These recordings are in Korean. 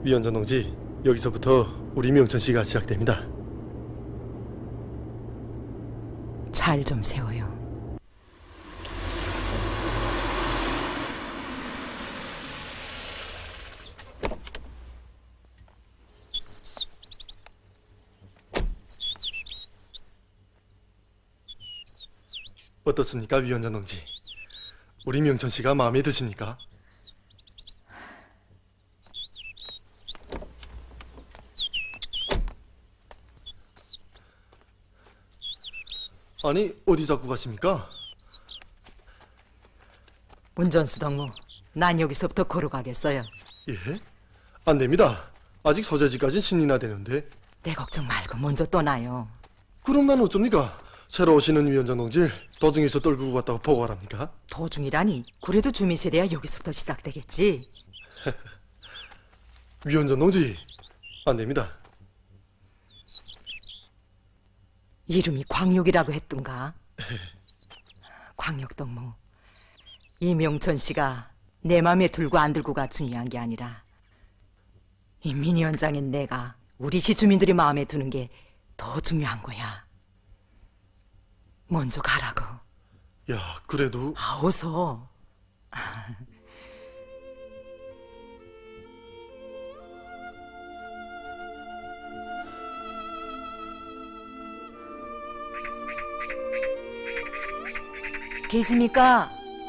위원장 동지, 여기서부터 우리 명천 씨가 시작됩니다. 잘 좀 세워요. 어떻습니까, 위원장 동지? 우리 명천 씨가 마음에 드십니까? 아니, 어디 자꾸 가십니까? 운전수 덕무, 난 여기서부터 걸어가겠어요. 예? 안 됩니다. 아직 서재지까진 신이나 되는데. 내 걱정 말고 먼저 떠나요. 그럼 난 어쩝니까? 새로 오시는 위원장 동지를 도중에서 떨구고 갔다고 보고하랍니까? 도중이라니, 그래도 주민세대야 여기서부터 시작되겠지. 위원장 동지, 안 됩니다. 이름이 광역이라고 했던가? 광역 덕무, 이명천 씨가 내 맘에 들고 안 들고가 중요한 게 아니라 이 민 위원장인 내가 우리 시 주민들이 마음에 드는 게 더 중요한 거야. 먼저 가라고. 야, 그래도... 어서. 계십니까?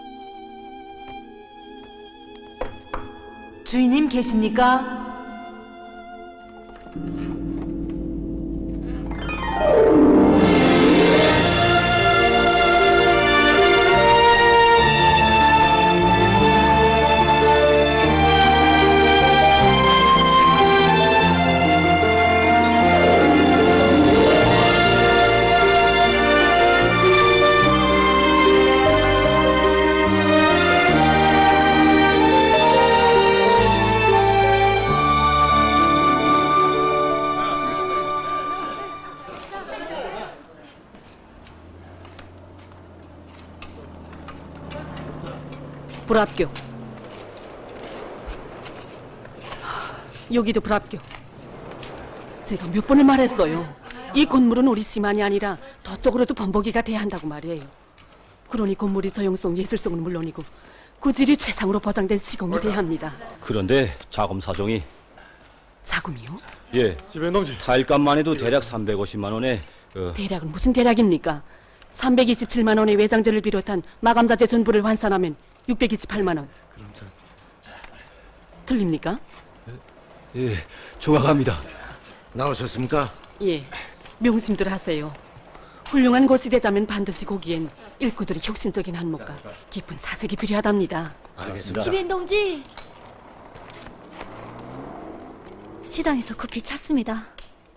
주인님 계십니까? 불합격. 여기도 불합격. 제가 몇 번을 말했어요. 이 건물은 우리 시만이 아니라 저쪽으로도 번복이가 돼야 한다고 말이에요. 그러니 건물이 저용성, 예술성은 물론이고 그 질이 최상으로 보장된 시공이 돼야 합니다. 그런데 자금 사정이... 자금이요? 예, 지배인 동지, 타일값만 해도 대략 350만 원에... 대략은 무슨 대략입니까? 327만 원의 외장재를 비롯한 마감자재 전부를 환산하면 628만 원. 그럼 틀립니까? 예, 정확합니다. 나오셨습니까? 예, 명심들 하세요. 훌륭한 곳이 되자면 반드시 거기엔 일꾼들이 혁신적인 한몫과 깊은 사색이 필요하답니다. 알겠습니다. 지배인 동지, 시당에서 급히 찾습니다.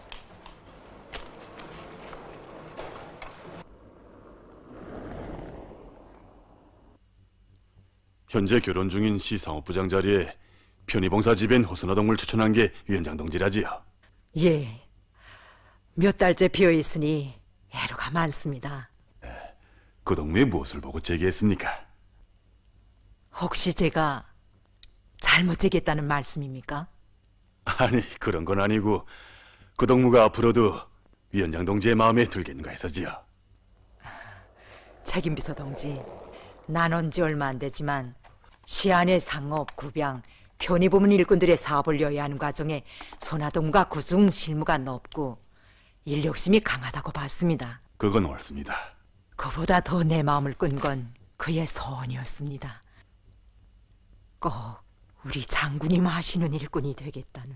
현재 결혼 중인 시 상업부장 자리에 편의봉사 지배인 호선화 동무를 추천한 게 위원장 동지라지요. 예, 몇 달째 비어있으니 애로가 많습니다. 그 동무의 무엇을 보고 제기했습니까? 혹시 제가 잘못 제기했다는 말씀입니까? 아니, 그런 건 아니고 그 동무가 앞으로도 위원장 동지의 마음에 들겠는가 해서지요. 책임비서 동지, 나눈 지 얼마 안 되지만 시안의 상업, 구병, 편의부문 일꾼들의 사업을 여야하는 과정에 손아동과 구중 실무가 높고 인력심이 강하다고 봤습니다. 그건 옳습니다. 그보다 더 내 마음을 끈 건 그의 소원이었습니다. 꼭 우리 장군님 하시는 일꾼이 되겠다는.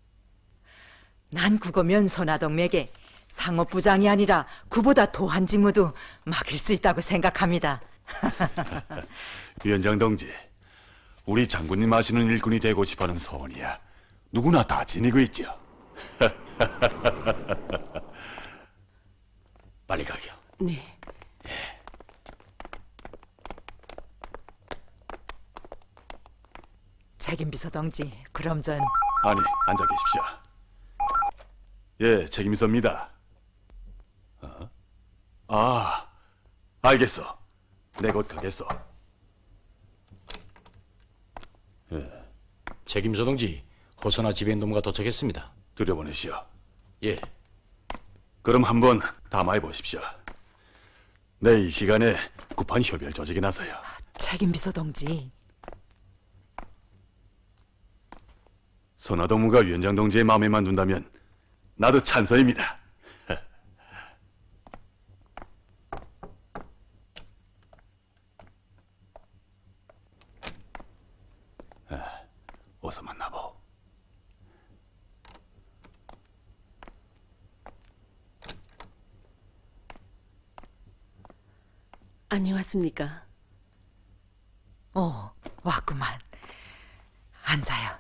난 그거면 손아동에게 상업부장이 아니라 그보다 더한 직무도 맡길 수 있다고 생각합니다. 위원장 동지, 우리 장군님 하시는 일꾼이 되고 싶어하는 소원이야 누구나 다 지니고 있죠. 빨리 가게요. 네. 책임비서 동지, 그럼 전... 아니, 앉아 계십시오. 예, 책임비서입니다. 아, 알겠어. 내 곧 가겠어. 책임서 동지, 호선화 지배인동무가 도착했습니다. 들여보내시오. 예, 그럼 한번 담아해 보십시오. 내 이 시간에 급한 협의할 조직이 나서요. 책임비서 동지, 선화동무가 위원장 동지의 마음에만 둔다면 나도 찬성입니다. 어서 만나보. 안녕하십니까? 왔구만. 앉아요.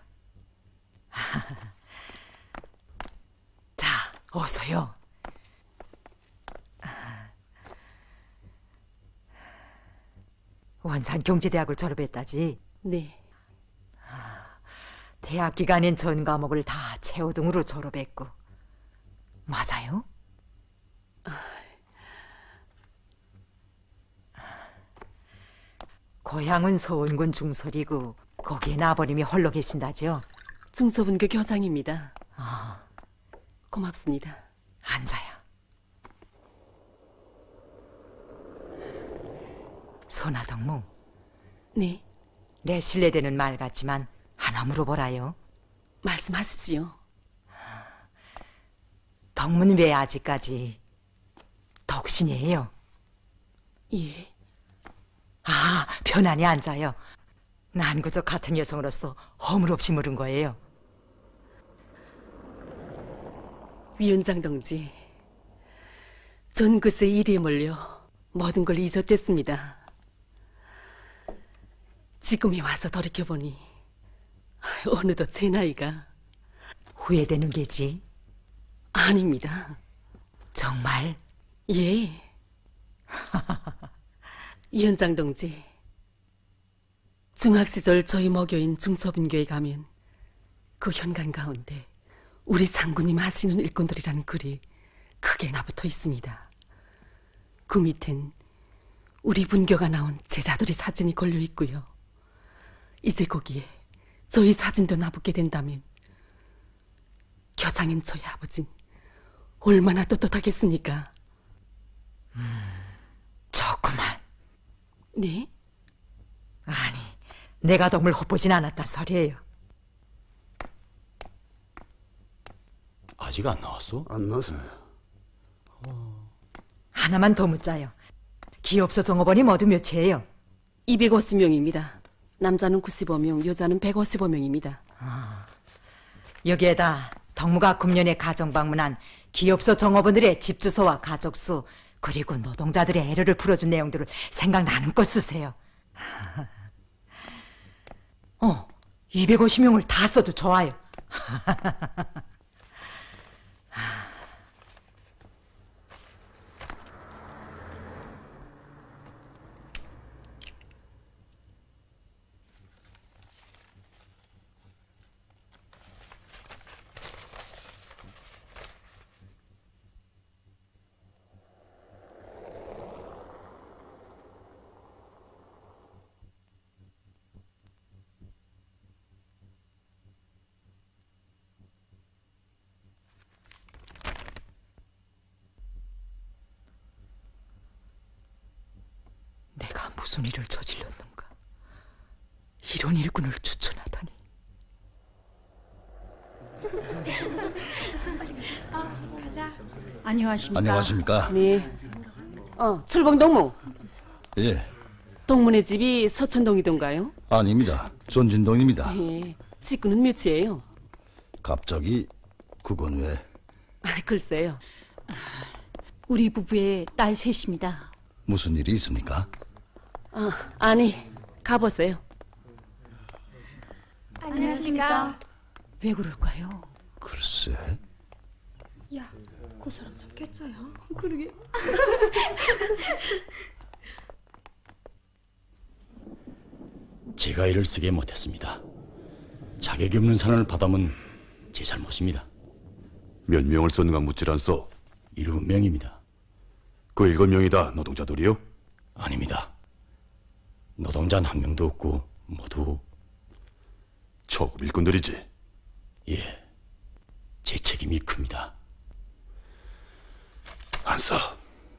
자, 어서요. 원산경제대학을 졸업했다지. 네, 대학 기간엔 전 과목을 다 최우등으로 졸업했고. 맞아요? 고향은 서원군 중솔이고 거기엔 아버님이 홀로 계신다죠? 중소분교 교장입니다. 고맙습니다. 앉아요. 선화동무, 네, 내 신뢰되는 말 같지만 하나 물어보라요. 말씀하십시오. 덕문 왜 아직까지 독신이에요? 예, 편안히 앉아요. 난 그저 같은 여성으로서 허물없이 물은 거예요. 위원장 동지, 전 글쎄 일에 몰려 모든 걸 잊었댔습니다. 지금에 와서 돌이켜보니 어느덧 제 나이가. 후회되는 게지? 아닙니다. 정말? 예. 위원장 동지, 중학 시절 저희 모교인 중서분교에 가면 그 현관 가운데 우리 장군님 하시는 일꾼들이라는 글이 크게 나붙어 있습니다. 그 밑엔 우리 분교가 나온 제자들의 사진이 걸려 있고요. 이제 거기에 저희 사진도 나붙게 된다면 교장인 저희 아버진 얼마나 떳떳하겠습니까? 좋구만. 네? 아니, 내가 덕물 헛보진 않았단 소리예요. 아직 안 나왔어? 안 나왔습니다. 하나만 더 묻자요. 기업소 종업원이 모두 몇이에요? 250명입니다. 남자는 95명, 여자는 155명입니다. 여기에다 덕무가 금년에 가정방문한 기업소 종업원들의 집 주소와 가족수, 그리고 노동자들의 애로를 풀어준 내용들을 생각나는 걸 쓰세요. 250명을 다 써도 좋아요. 내가 무슨 일을 저질렀는가? 이런 일꾼을 추천하다니. 안녕하십니까? 안녕하십니까? 네. 철봉 동무. 예, 동문의 집이 서천동이던가요? 아닙니다. 전진동입니다. 예. 직구는 몇이에요? 갑자기 그건 왜? 글쎄요. 우리 부부의 딸 셋입니다. 무슨 일이 있습니까? 아니, 가보세요. 안녕하십니까? 왜 그럴까요? 글쎄, 그 사람 잡겠어요? 그러게. 제가 이를 쓰게 못했습니다. 자격이 없는 사람을 받아면 제 잘못입니다. 몇 명을 썼는가 묻질 않소. 7명입니다. 그 7명이 다 노동자들이요? 아닙니다. 노동자는 한 명도 없고 모두 초급 일꾼들이지. 예, 제 책임이 큽니다. 한사,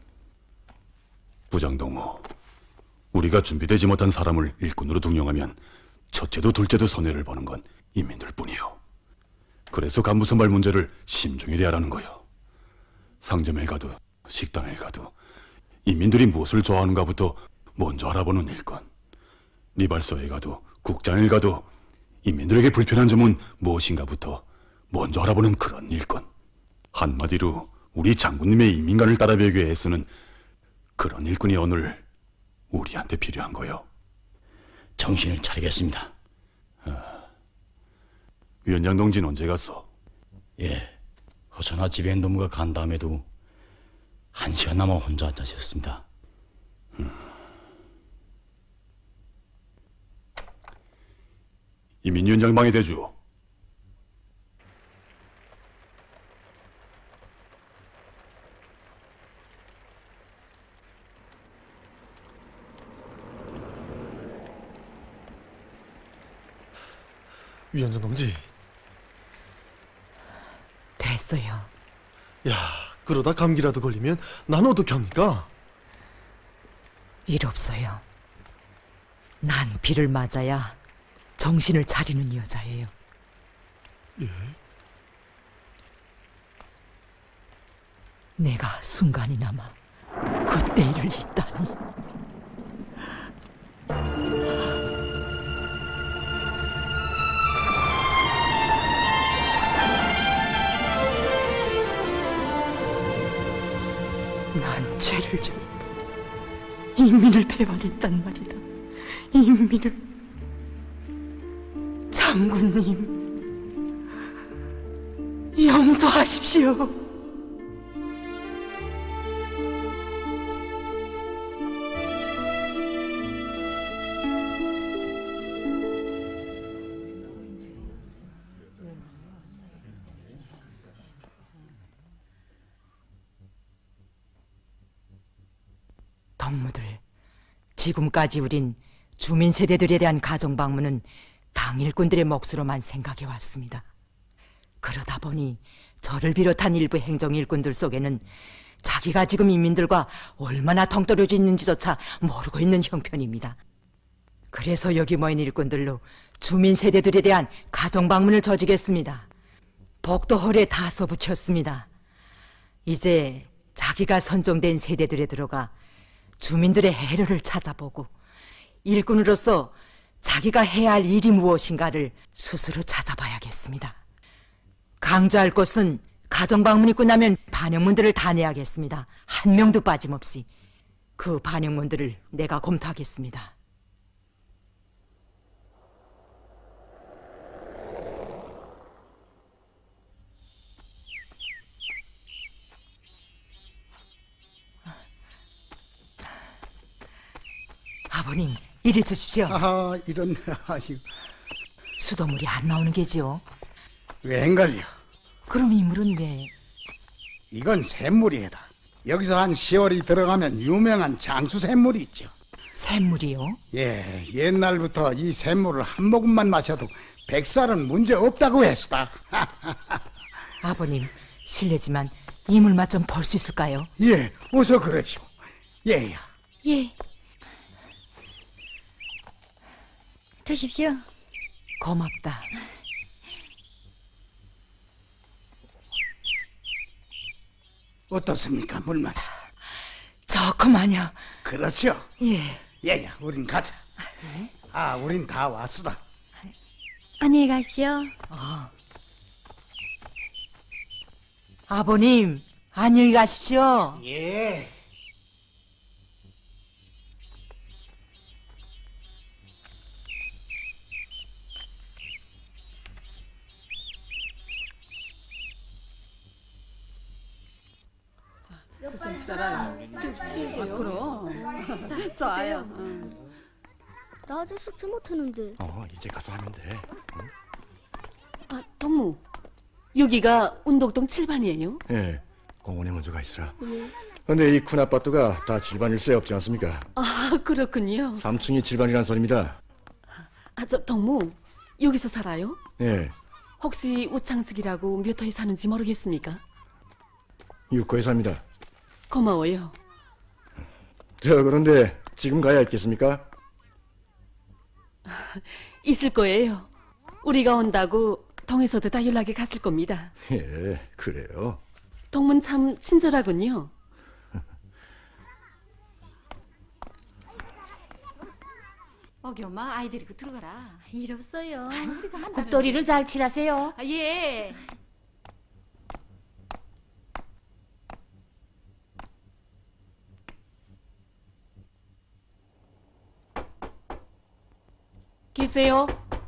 부장동무, 우리가 준비되지 못한 사람을 일꾼으로 등용하면 첫째도 둘째도 손해를 보는 건 인민들 뿐이요. 그래서 간부선발 문제를 심중히 대하라는 거요. 상점에 가도 식당에 가도 인민들이 무엇을 좋아하는가부터 먼저 알아보는 일꾼. 리발소에 가도 국장에 가도 인민들에게 불편한 점은 무엇인가부터 먼저 알아보는 그런 일꾼. 한마디로 우리 장군님의 인민관을 따라 배우기 위해서는 그런 일꾼이 오늘 우리한테 필요한 거요. 정신을 차리겠습니다. 위원장 동지는 언제 갔어? 예, 허선아 지배인 동무가 간 다음에도 1시간 남아 혼자 앉아있었습니다. 이민위원장 방에 대주. 위원장 동지. 됐어요. 야, 그러다 감기라도 걸리면 난 어떻게 합니까? 일 없어요. 난 비를 맞아야 정신을 차리는 여자예요. 예? 내가 순간이나마 그때 일을 잊다니. 난 죄를 지었다. 인민을 배반했단 말이다. 인민을. 장군님, 용서하십시오. 동무들, 지금까지 우린 주민 세대들에 대한 가정 방문은 당 일꾼들의 몫으로만 생각해 왔습니다. 그러다 보니 저를 비롯한 일부 행정 일꾼들 속에는 자기가 지금 인민들과 얼마나 덩떨어져 있는지조차 모르고 있는 형편입니다. 그래서 여기 모인 일꾼들로 주민 세대들에 대한 가정 방문을 저지겠습니다. 복도홀에 다 써붙였습니다. 이제 자기가 선정된 세대들에 들어가 주민들의 해로를 찾아보고 일꾼으로서 자기가 해야 할 일이 무엇인가를 스스로 찾아봐야겠습니다. 강조할 것은 가정방문이 끝나면 반영문들을 다 내야겠습니다. 한 명도 빠짐없이. 그 반영문들을 내가 검토하겠습니다. 아버님, 이리 주십시오. 아하, 이런, 아이고, 수돗물이 안 나오는 게지요. 웬걸요? 그럼 이 물은 왜? 이건 샘물이다. 여기서 한 10월이 들어가면 유명한 장수 샘물이 있죠. 샘물이요? 예, 옛날부터 이 샘물을 한 모금만 마셔도 백살은 문제 없다고 했다. 아버님, 실례지만 이 물 맛 좀 볼 수 있을까요? 예, 어서 그러시오. 예야. 예. 드십시오. 고맙다. 어떻습니까, 물맛이? 좋구만요. 그렇죠. 예. 예야, 우린 가자. 아, 우린 다 왔수다. 안녕히 가십시오. 아버님, 안녕히 가십시오. 예. 나 아직 숙제 못했는데. 이제 가서 하면 돼. 아, 동무, 여기가 운동동 7반이에요? 예, 공원에 먼저 가 있으라. 근데 이 큰 아파트가 다 질반일세 없지 않습니까? 아, 그렇군요. 3층이 질반이란 소리입니다. 아, 저 동무, 여기서 살아요? 예, 혹시 우창숙이라고 몇 호에 사는지 모르겠습니까? 6호에 삽니다. 고마워요. 그런데 지금 가야 있겠습니까? 있을 거예요. 우리가 온다고 동에서도 다 연락이 갔을 겁니다. 예, 그래요. 동문 참 친절하군요. 어기 엄마 아이 데리고 들어가라. 일 없어요. 국도리를 잘 칠하세요. 아, 예. 계세요?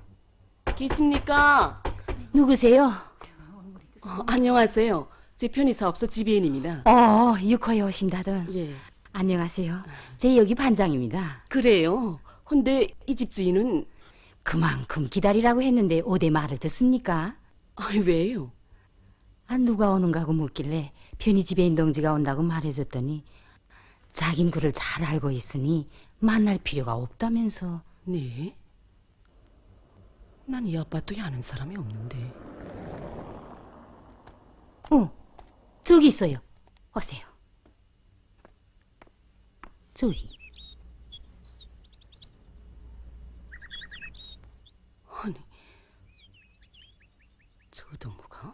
계십니까? 누구세요? 안녕하세요. 제 편의사업소 지배인입니다. 6호에 오신다던. 예. 안녕하세요. 제 여기 반장입니다. 그래요. 근데 이 집 주인은 그만큼 기다리라고 했는데 오대 말을 듣습니까? 왜요? 누가 오는가 하고 묻길래 편의 지배인 동지가 온다고 말해줬더니 자긴 그를 잘 알고 있으니 만날 필요가 없다면서. 네? 난 이 아파트에 아는 사람이 없는데. 저기 있어요. 오세요. 저기. 아니, 저 동무가?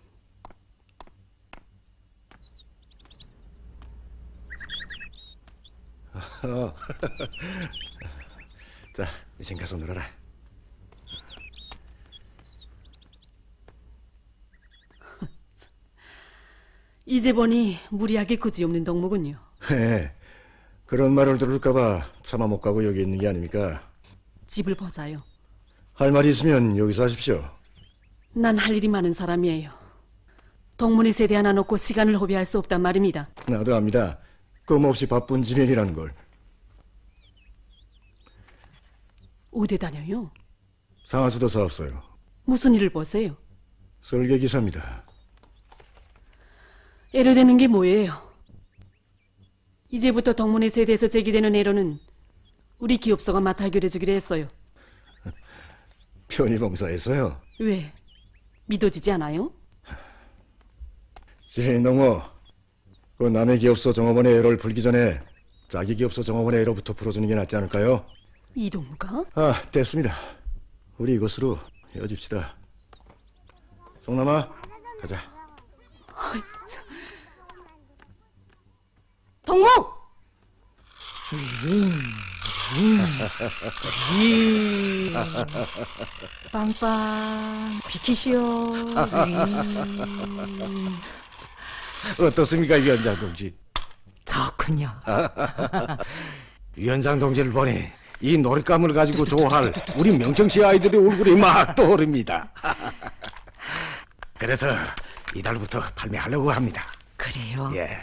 자, 이젠 가서 놀아라. 이제 보니 무리하게 고지없는 동무군요. 예, 그런 말을 들을까봐 차마 못 가고 여기 있는 게 아닙니까? 집을 보자요. 할 말이 있으면 여기서 하십시오. 난 할 일이 많은 사람이에요. 동문의 세대 하나 놓고 시간을 허비할 수 없단 말입니다. 나도 압니다. 껌없이 바쁜 지면이라는 걸. 어디 다녀요? 상하수도 사업소요. 무슨 일을 보세요? 설계기사입니다. 애로되는 게 뭐예요? 이제부터 동문의 세대에서 제기되는 애로는 우리 기업소가 맡아 해결해 주기로 했어요. 편의봉사에서요. 왜? 믿어지지 않아요? 제농호, 그 남의 기업소 정업원의 애로를 풀기 전에 자기 기업소 정업원의 애로부터 풀어주는 게 낫지 않을까요? 이 동무가? 됐습니다. 우리 이것으로 헤어집시다. 송남아, 가자. 아이, 참. 동무! 빵빵 비키시오. 어떻습니까, 위원장 동지? 좋군요. 위원장 동지를 보니 이 놀잇감을 가지고 좋아할 우리 명청시 아이들의 얼굴이 막 떠오릅니다. 그래서 이달부터 판매하려고 합니다. 그래요? 예.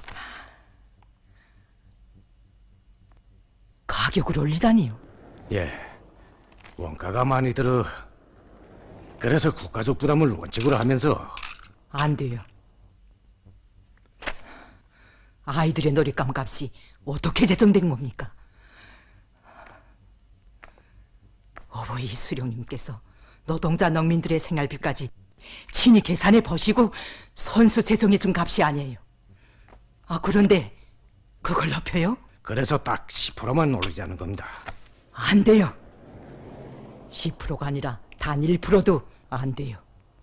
가격을 올리다니요? 예. 원가가 많이 들어. 그래서 국가적 부담을 원칙으로 하면서. 안 돼요. 아이들의 놀잇감 값이 어떻게 제정된 겁니까? 어버이 수령님께서 노동자 농민들의 생활비까지 친히 계산해 보시고 선수 제정해 준 값이 아니에요. 그런데 그걸 높여요? 그래서 딱 10%만 올리자는 겁니다. 안 돼요. 10%가 아니라 단 1%도 안 돼요.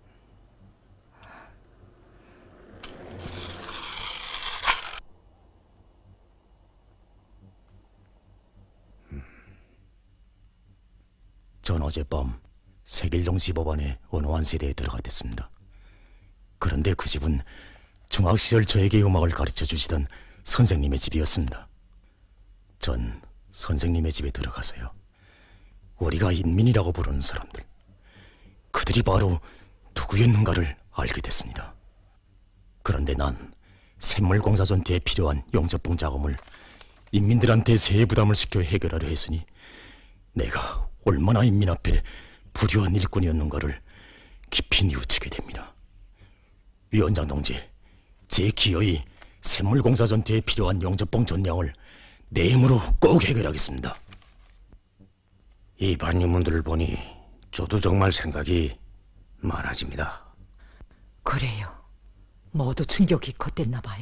전 어젯밤 세길동 지법원에 원호한 세대에 들어갔댔습니다. 그런데 그 집은 중학시절 저에게 음악을 가르쳐 주시던 선생님의 집이었습니다. 전 선생님의 집에 들어가서요, 우리가 인민이라고 부르는 사람들, 그들이 바로 누구였는가를 알게 됐습니다. 그런데 난 샘물공사 전투에 필요한 용접봉 자금을 인민들한테 세해 부담을 시켜 해결하려 했으니 내가 얼마나 인민 앞에 불효한 일꾼이었는가를 깊이 뉘우치게 됩니다. 위원장 동지, 제 기어이 샘물공사 전투에 필요한 용접봉 전량을 내 힘으로 꼭 해결하겠습니다. 이 반인문들을 보니 저도 정말 생각이 많아집니다. 그래요. 모두 충격이 컸댔나 봐요.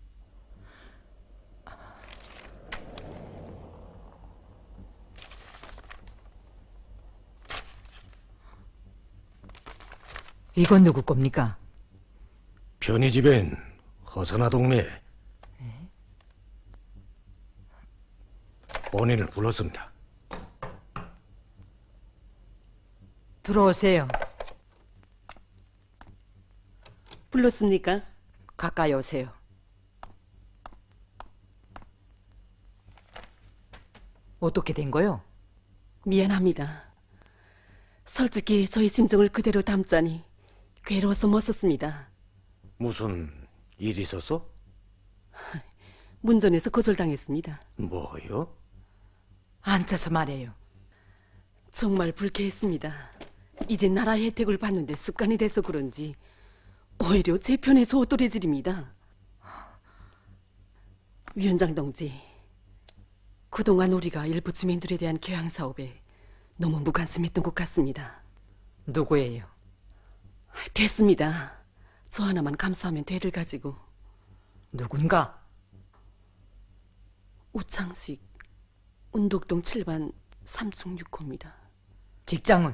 이건 누구 겁니까? 편의집엔 허선아 동네 본인을 불렀습니다. 들어오세요. 불렀습니까? 가까이 오세요. 어떻게 된 거요? 미안합니다. 솔직히 저희 심정을 그대로 담자니 괴로워서 못 썼습니다. 무슨 일 있었어? 문전에서 거절당했습니다. 뭐요? 앉아서 말해요. 정말 불쾌했습니다. 이제 나라 혜택을 받는데 습관이 돼서 그런지 오히려 제 편에 소도리질입니다. 위원장 동지, 그동안 우리가 일부 주민들에 대한 교양 사업에 너무 무관심했던 것 같습니다. 누구예요? 됐습니다. 저 하나만 감사하면 되를 가지고. 누군가? 우창식, 운덕동 7반 3충 6호입니다. 직장은?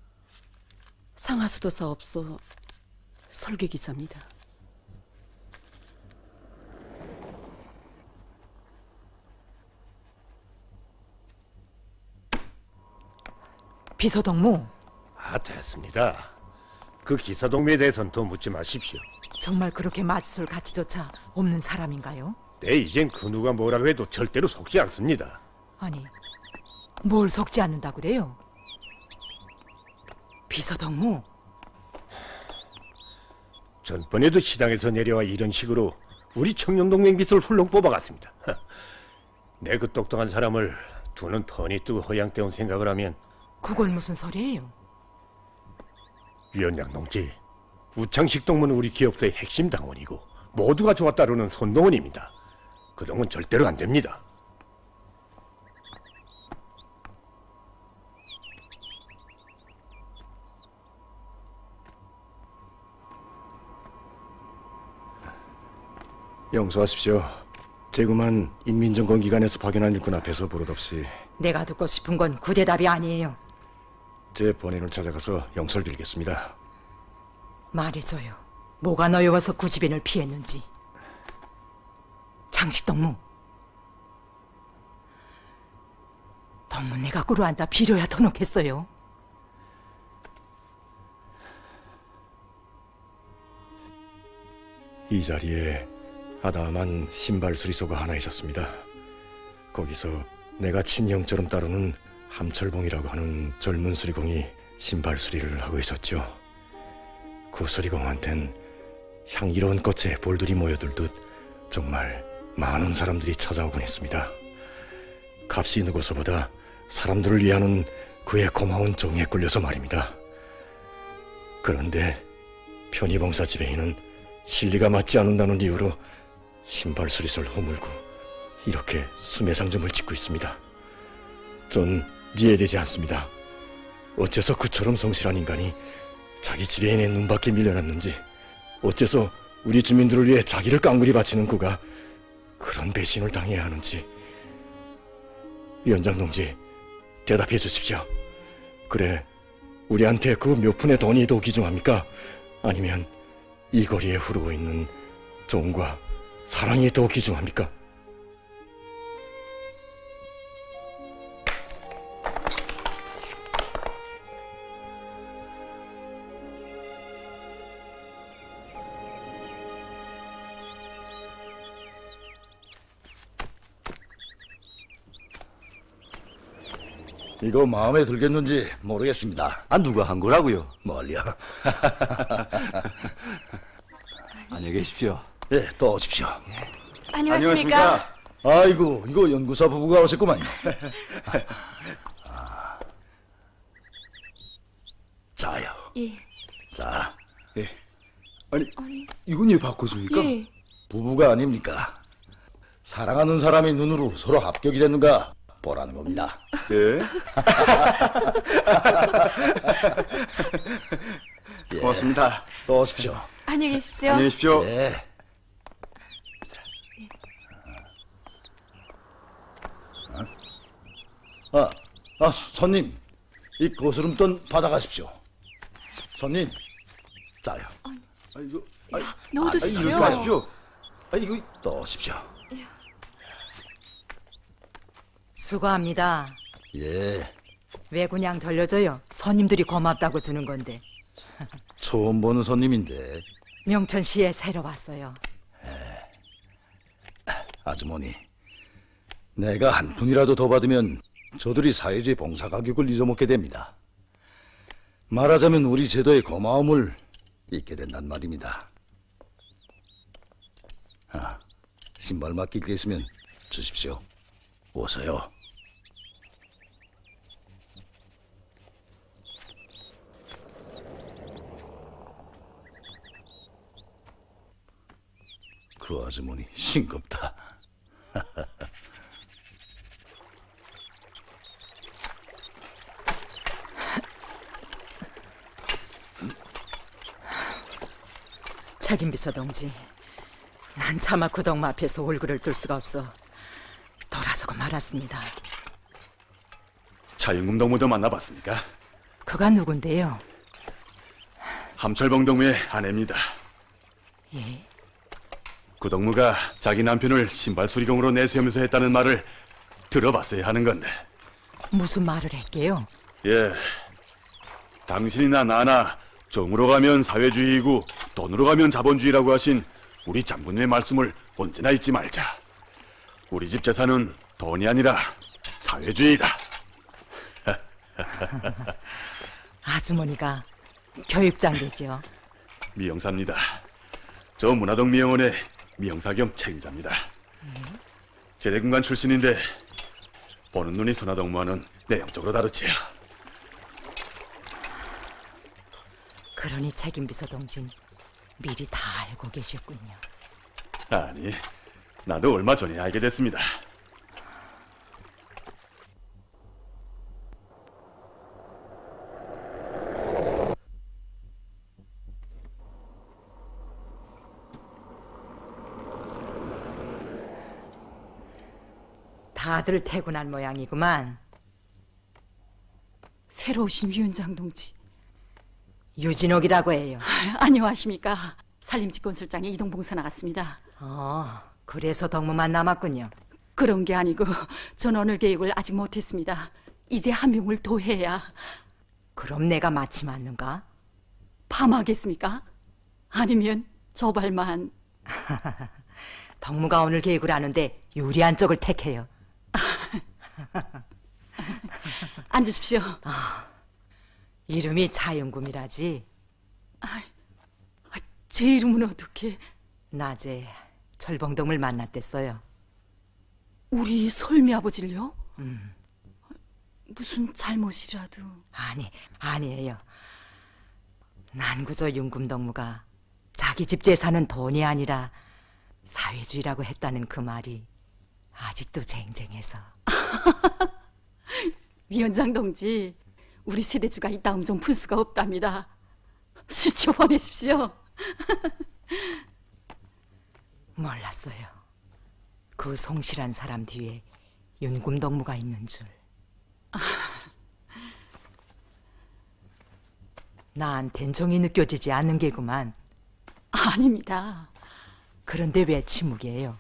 상하수도 사업소 설계기사입니다. 비서동무. 됐습니다. 그 기사 동무에 대해서는 더 묻지 마십시오. 정말 그렇게 마주설 가치조차 없는 사람인가요? 네, 이젠 그 누가 뭐라고 해도 절대로 속지 않습니다. 아니, 뭘 속지 않는다 그래요? 비서동무. 전번에도 시장에서 내려와 이런 식으로 우리 청년동맹 빚을 훌렁 뽑아갔습니다. 내 그 똑똑한 사람을 두 눈 펀히 뜨고 허양때운 생각을 하면. 그걸 무슨 소리예요? 위원장 동지, 우창식 동무는 우리 기업사의 핵심 당원이고 모두가 좋았다르는 손동원입니다. 그동은 절대로 안 됩니다. 용서하십시오. 제구만 인민정권기관에서 파견한 일꾼 앞에서 버릇없이 내가 듣고 싶은 건 그 대답이 아니에요. 제 본인을 찾아가서 용서를 빌겠습니다. 말해줘요. 뭐가 너여워서 구지변을 피했는지. 장식동무. 동무 내가 꿇어 앉아 빌어야 더 놓겠어요. 이 자리에 아담한 신발 수리소가 하나 있었습니다. 거기서 내가 친형처럼 따르는 함철봉이라고 하는 젊은 수리공이 신발 수리를 하고 있었죠. 그 수리공한텐 향기로운 꽃에 볼들이 모여들듯 정말 많은 사람들이 찾아오곤 했습니다. 값이 누구서보다 사람들을 위하는 그의 고마운 정에 끌려서 말입니다. 그런데 편의봉사 지배인은 실리가 맞지 않는다는 이유로 신발 수리소를 허물고 이렇게 수매상점을 짓고 있습니다. 전 이해되지 않습니다. 어째서 그처럼 성실한 인간이 자기 지배인의 눈밖에 밀려났는지, 어째서 우리 주민들을 위해 자기를 깡그리 바치는 그가 그런 배신을 당해야 하는지. 위원장 동지, 대답해 주십시오. 그래, 우리한테 그 몇 푼의 돈이 더 귀중합니까? 아니면 이 거리에 흐르고 있는 정과 사랑이 더 귀중합니까? 이거 마음에 들겠는지 모르겠습니다. 누가 한 거라고요? 뭘요? 안녕히 계십시오. 예, 또 오십시오. 안녕하십니까? 아이고, 이거 연구사 부부가 오셨구만요. 자요. 예. 자. 예. 아니, 이건 왜 바꿔줍니까? 예. 부부가 아닙니까? 사랑하는 사람이 눈으로 서로 합격이 됐는가 보라는 겁니다. 예? 예. 고맙습니다. 또 오십시오. 안녕히 계십시오. 안녕히 계십시오. 예. 손님, 이 거스름돈 받아가십시오. 손님, 짜요. 아이고, 넣어두십시오. 이렇게 하십시오. 아이고, 또 오십시오. 수고합니다. 예, 왜 그냥 돌려줘요? 손님들이 고맙다고 주는 건데. 처음 보는 손님인데. 명천시에 새로 왔어요. 아주머니, 내가 한 푼이라도 더 받으면 저들이 사회주의 봉사 가격을 잊어먹게 됩니다. 말하자면 우리 제도의 고마움을 잊게 된단 말입니다. 신발 맡길 게 있으면 주십시오. 어서요. 그 아주머니 싱겁다. 책임비서 동지, 난 차마 그 동무 앞에서 얼굴을 뜰 수가 없어 돌아서고 말았습니다. 차영금 동무도 만나봤습니까? 그가 누군데요? 함철봉 동무의 아내입니다. 예? 그 동무가 자기 남편을 신발 수리공으로 내세우면서 했다는 말을 들어봤어야 하는 건데. 무슨 말을 했게요? 예, 당신이나 나나 정으로 가면 사회주의이고 돈으로 가면 자본주의라고 하신 우리 장군님의 말씀을 언제나 잊지 말자. 우리 집 재산은 돈이 아니라 사회주의다. 아주머니가 교육장이죠. 미영사입니다. 저 문화동 미영원의 미영사 겸 책임자입니다. 제대군관 출신인데 보는 눈이 선화동무와는 내용적으로 다르지요. 그러니 책임비서 동진 미리 다 알고 계셨군요. 아니, 나도 얼마 전에 알게 됐습니다. 다들 퇴근한 모양이구만. 새로 오신 위원장 동지. 유진옥이라고 해요. 안녕하십니까. 산림집권실장에 이동봉사 나갔습니다. 그래서 동무만 남았군요. 그런 게 아니고 전 오늘 계획을 아직 못했습니다. 이제 한 명을 더 해야. 그럼 내가 마치 맞는가? 파마하겠습니까? 아니면 저 발만. 동무가 오늘 계획을 하는데 유리한 쪽을 택해요. 앉으십시오. 이름이 차영금이라지. 제 이름은 어떻게? 낮에 철봉동을 만났댔어요. 우리 솔미 아버지를요? 무슨 잘못이라도. 아니에요. 난 그저 윤금동무가 자기 집 재산은 돈이 아니라 사회주의라고 했다는 그 말이 아직도 쟁쟁해서. 위원장 동지, 우리 세대주가 이 다음 좀 풀 수가 없답니다. 수초 보내십시오. 몰랐어요. 그 성실한 사람 뒤에 윤금동무가 있는 줄. 나한텐 정이 느껴지지 않는 게구만. 아닙니다. 그런데 왜 침묵이에요?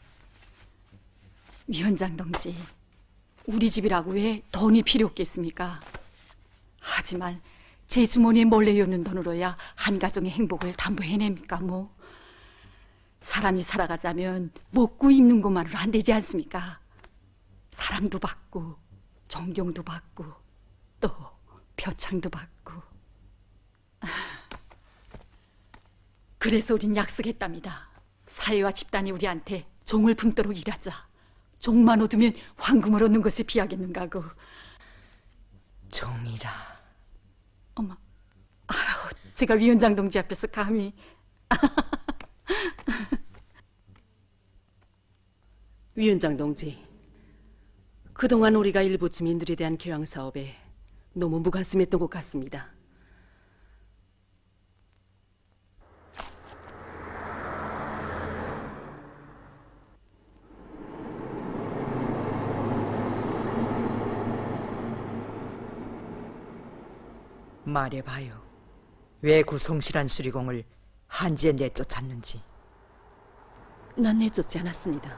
위원장 동지, 우리 집이라고 왜 돈이 필요 없겠습니까? 하지만 제 주머니에 몰래 있는 돈으로야 한 가정의 행복을 담보해냅니까 뭐. 사람이 살아가자면 먹고 입는 것만으로 안 되지 않습니까? 사랑도 받고 존경도 받고 또 표창도 받고. 그래서 우린 약속했답니다. 사회와 집단이 우리한테 종을 품도록 일하자. 종만 얻으면 황금을 얻는 것에 비하겠는가고. 종이라. 어머, 제가 위원장 동지 앞에서 감히. 위원장 동지, 그동안 우리가 일부 주민들에 대한 교양 사업에 너무 무관심했던 것 같습니다. 말해봐요. 왜 그 성실한 수리공을 한지에 내쫓았는지. 난 내쫓지 않았습니다.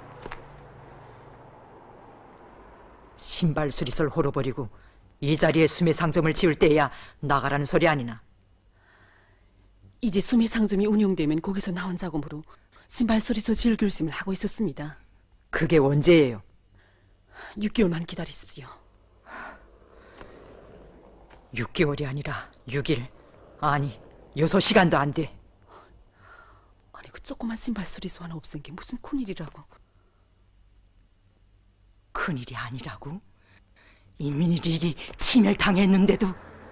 신발 수리소를 홀어버리고 이 자리에 수매 상점을 지을 때야 나가라는 소리 아니나. 이제 수매 상점이 운영되면 거기서 나온 자금으로 신발 수리소 지을 결심을 하고 있었습니다. 그게 언제예요? 6개월만 기다리십시오. 6개월이 아니라 6일. 아니, 6시간도 안 돼. 아니, 그 조그만 신발 수리소 하나 없앤 게 무슨 큰일이라고. 큰일이 아니라고? 인민일이 침멸당했는데도.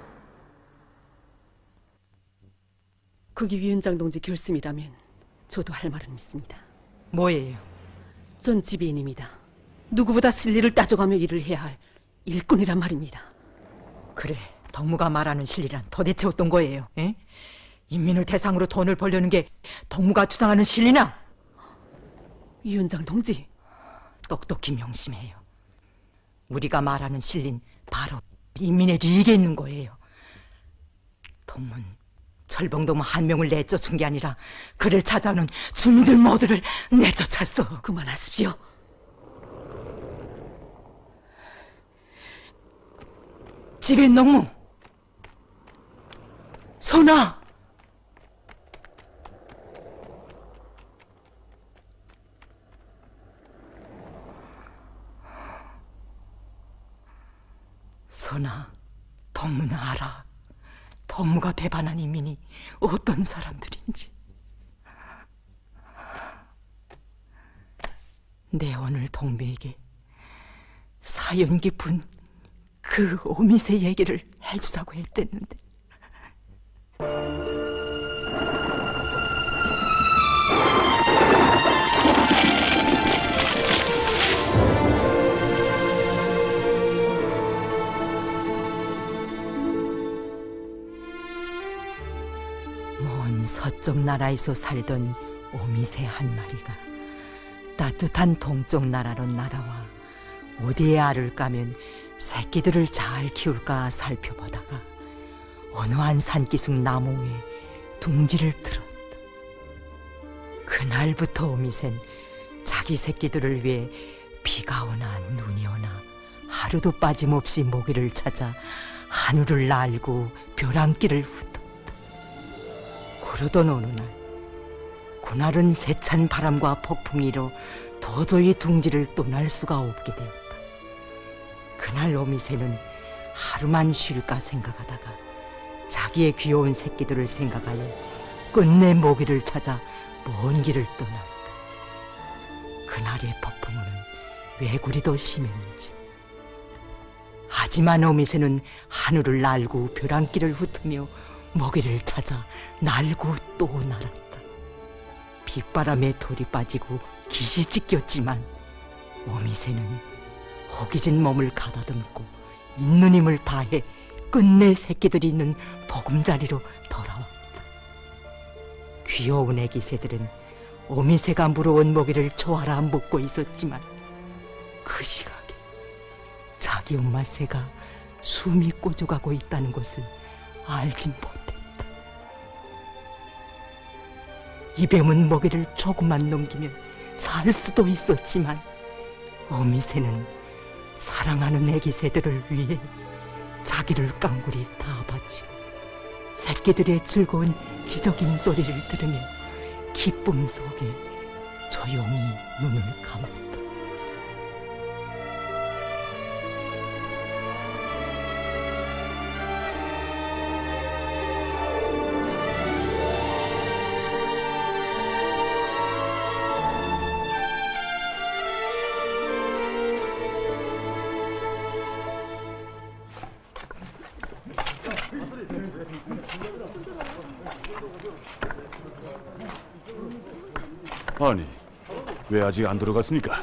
그게 위원장 동지 결심이라면 저도 할 말은 있습니다. 뭐예요? 전 지배인입니다. 누구보다 진리를 따져가며 일을 해야 할 일꾼이란 말입니다. 그래, 덕무가 말하는 진리란 도대체 어떤 거예요? 에? 인민을 대상으로 돈을 벌려는 게 덕무가 주장하는 진리나? 위원장 동지, 똑똑히 명심해요. 우리가 말하는 진리는 바로 인민의 리익에 있는 거예요. 덕무는 철봉동 한 명을 내쫓은 게 아니라 그를 찾아오는 주민들 모두를 내쫓았어. 그만하십시오. 지배인 덕무, 선아. 선아, 덕무는 알아. 덕무가 배반한 인민이 어떤 사람들인지. 내 오늘 동매에게 사연 깊은 그 오미세 얘기를 해주자고 했댔는데. 먼 서쪽 나라에서 살던 오미새 한 마리가 따뜻한 동쪽 나라로 날아와 어디에 알을 까면 새끼들을 잘 키울까 살펴보다가 어느 한 산기슭 나무 위에 둥지를 틀었다. 그날부터 오미새는 자기 새끼들을 위해 비가 오나 눈이 오나 하루도 빠짐없이 모기를 찾아 하늘을 날고 벼랑길을 훑었다. 그러던 어느 날, 그날은 세찬 바람과 폭풍이로 도저히 둥지를 떠날 수가 없게 되었다. 그날 오미새는 하루만 쉴까 생각하다가 자기의 귀여운 새끼들을 생각하여 끝내 모기를 찾아 먼 길을 떠났다. 그날의 폭풍우는 왜 그리도 심했는지. 하지만 오미새는 하늘을 날고 벼랑길을 훑으며 먹이를 찾아 날고 또 날았다. 빗바람에 돌이 빠지고 깃이 찢겼지만 오미새는 허기진 몸을 가다듬고 있는 힘을 다해 끝내 새끼들이 있는 보금자리로 돌아왔다. 귀여운 애기 새들은 오미새가 물어온 먹이를 조아라 먹고 있었지만 그 시각에 자기 엄마 새가 숨이 꼬져가고 있다는 것을 알진 못했다. 이 뱀은 먹이를 조금만 넘기면 살 수도 있었지만 어미새는 사랑하는 애기 새들을 위해 자기를 깡굴이 다 바치고 새끼들의 즐거운 지저귀 소리를 들으며 기쁨 속에 조용히 눈을 감았다. 아니, 왜 아직 안 들어갔습니까?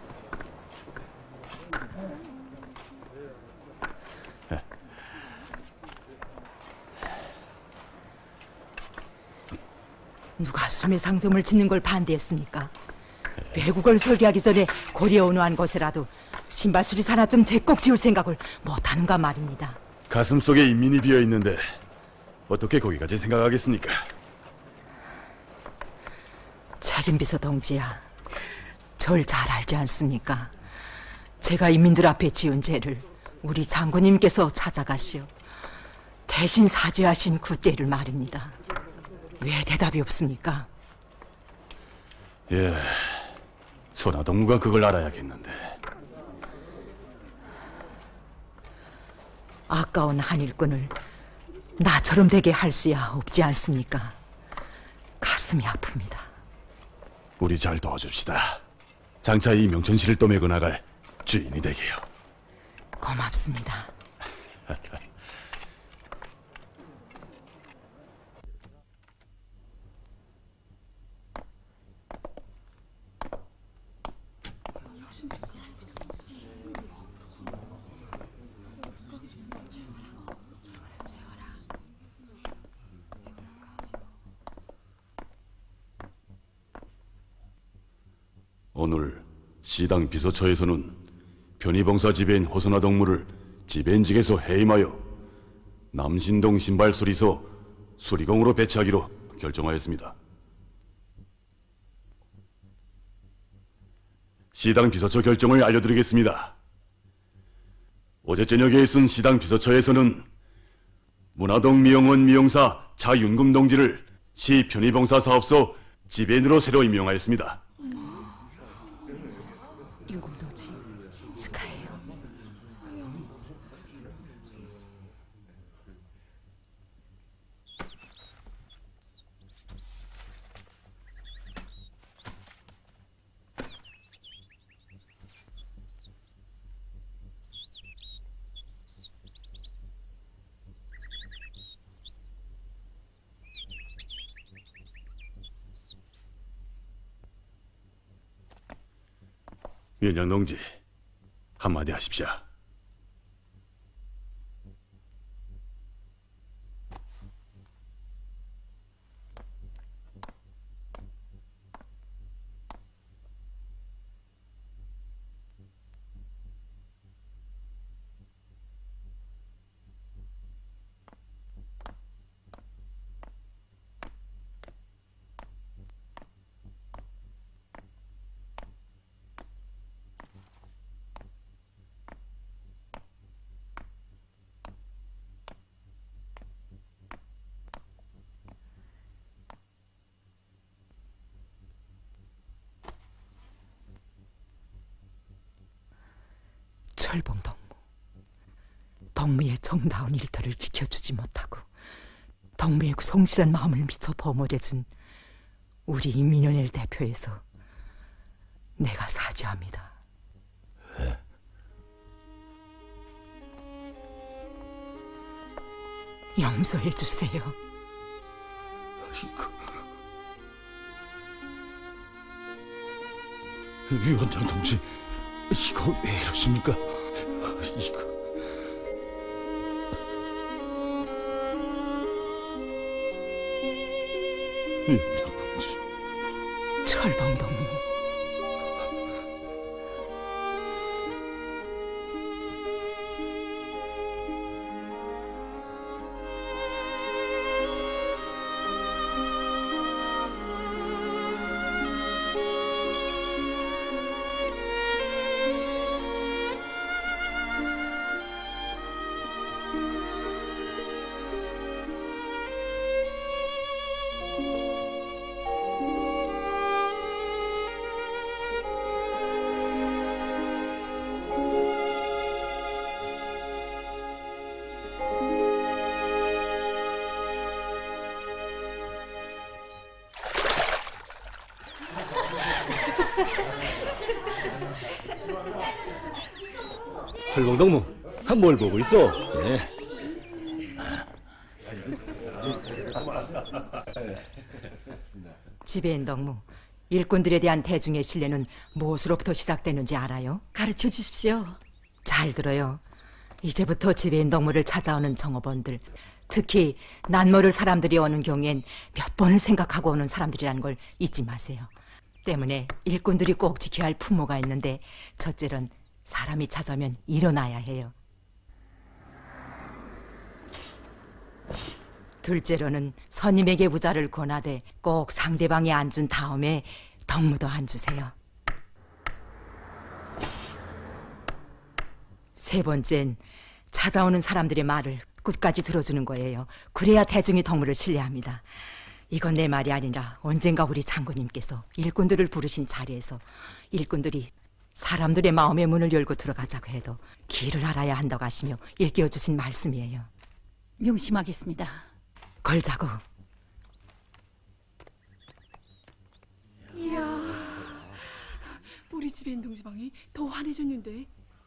누가 수매 상점을 짓는 걸 반대했습니까? 외국을 설계하기 전에 고려 어느 한 곳에라도 신발 수리소 하나 좀 제꼭 지을 생각을 못하는가 말입니다. 가슴 속에 인민이 비어 있는데 어떻게 거기까지 생각하겠습니까? 책임비서 동지야, 절 잘 알지 않습니까? 제가 인민들 앞에 지은 죄를 우리 장군님께서 찾아가시오 대신 사죄하신 그때를 말입니다. 왜 대답이 없습니까? 예, 선화동무가 그걸 알아야겠는데. 아까운 한 일꾼을 나처럼 되게 할 수야 없지 않습니까? 가슴이 아픕니다. 우리 잘 도와줍시다. 장차 이 명천시를 떠매고 나갈 주인이 되게요. 고맙습니다. 오늘 시당 비서처에서는 편의봉사 지배인 호선화 동무를 지배인직에서 해임하여 남신동 신발수리소 수리공으로 배치하기로 결정하였습니다. 시당 비서처 결정을 알려드리겠습니다. 어제 저녁에 있은 시당 비서처에서는 문화동 미용원 미용사 차윤금 동지를 시 편의봉사 사업소 지배인으로 새로 임명하였습니다. 윤금동지 축하해요. 위원장 동지, 한마디 하십시오. 철봉 동무, 동무의 정다운 일터를 지켜주지 못하고 동무의 그 성실한 마음을 미처 버무려준 우리 인민연회를 대표해서 내가 사죄합니다. 네. 용서해 주세요. 위원장 동지, 이거 왜 이러십니까? 이거... 위원장 동지... 철봉 동무, 철봉동무, 뭘 보고 있어? 네. 지배인 동무, 일꾼들에 대한 대중의 신뢰는 무엇으로부터 시작되는지 알아요? 가르쳐 주십시오. 잘 들어요. 이제부터 지배인 동무를 찾아오는 정업원들, 특히 난모를 사람들이 오는 경우엔 몇 번을 생각하고 오는 사람들이라는 걸 잊지 마세요. 때문에 일꾼들이 꼭 지켜야 할 품모가 있는데 첫째는 사람이 찾아오면 일어나야 해요. 둘째로는 선임에게 부자를 권하되 꼭 상대방이 앉은 다음에 덕무도 앉으세요. 세 번째는 찾아오는 사람들의 말을 끝까지 들어주는 거예요. 그래야 대중이 덕무를 신뢰합니다. 이건 내 말이 아니라 언젠가 우리 장군님께서 일꾼들을 부르신 자리에서 일꾼들이 사람들의 마음의 문을 열고 들어가자고 해도 길을 알아야 한다고 하시며 일깨워주신 말씀이에요. 명심하겠습니다. 걸자고. 이야, 우리 집에 있는 동지방이 더 환해졌는데.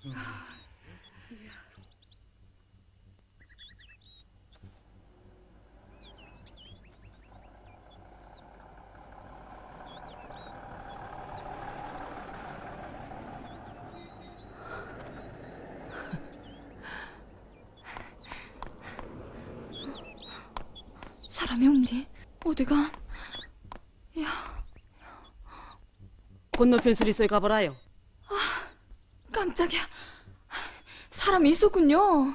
사람이 없니? 어디가? 야, 건너편 수리소에 가보라요. 깜짝이야. 사람이 있었군요.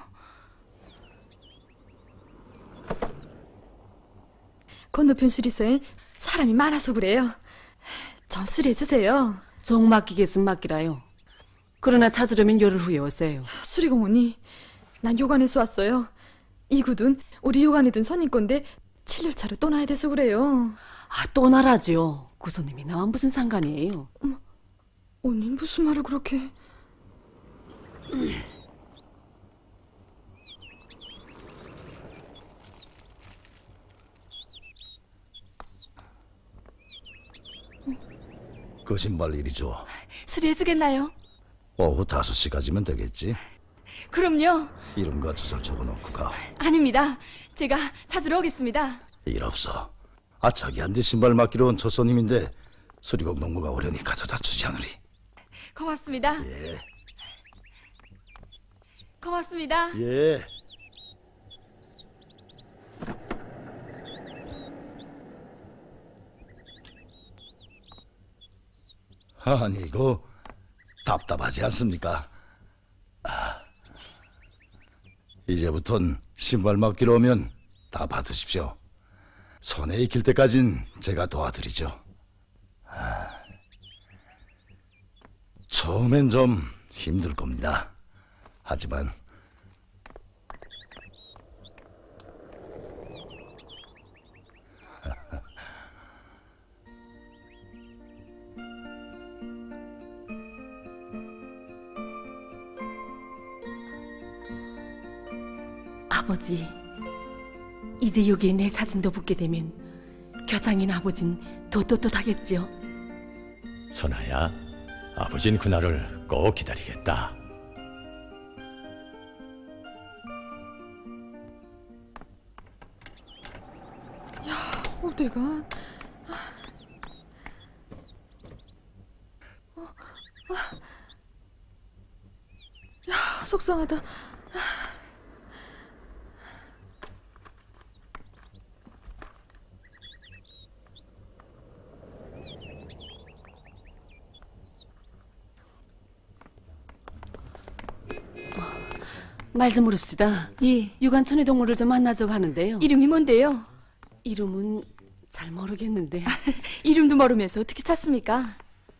건너편 수리소엔 사람이 많아서 그래요. 좀 수리해주세요. 정 맡기겠으면 맡기라요. 그러나 찾으려면 열흘 후에 오세요. 수리공원이, 난 요관에서 왔어요. 이 굿은 우리 요관에 둔 선임 건데 7열차로 떠나야 돼서 그래요. 아, 떠나라죠. 그 손님이 나와 무슨 상관이에요? 언니 무슨 말을 그렇게... 그 신발 이리 줘. 수리해주겠나요? 오후 5시까지면 되겠지? 그럼요. 이름과 주소를 적어놓고 가. 아닙니다. 제가 찾으러 오겠습니다. 일 없어. 아, 자기한테 신발 맡기러 온 첫 손님인데 수리공 동무가 오려니 가져다 주지 않으리. 고맙습니다. 예. 고맙습니다. 예. 아니, 이거 답답하지 않습니까? 이제부턴 신발 맡기러 오면 다 받으십시오. 손에 익힐 때까진 제가 도와드리죠. 처음엔 좀 힘들 겁니다. 하지만 아버지, 이제 여기에 내 사진도 붙게 되면 교장인 아버진 더 떳떳하겠지요? 선아야, 아버진 그날을 꼭 기다리겠다. 어디가? 야, 속상하다. 말 좀 물읍시다. 예. 유관천의 동무를 좀 만나자고 하는데요. 이름이 뭔데요? 이름은 잘 모르겠는데. 이름도 모르면서 어떻게 찾습니까?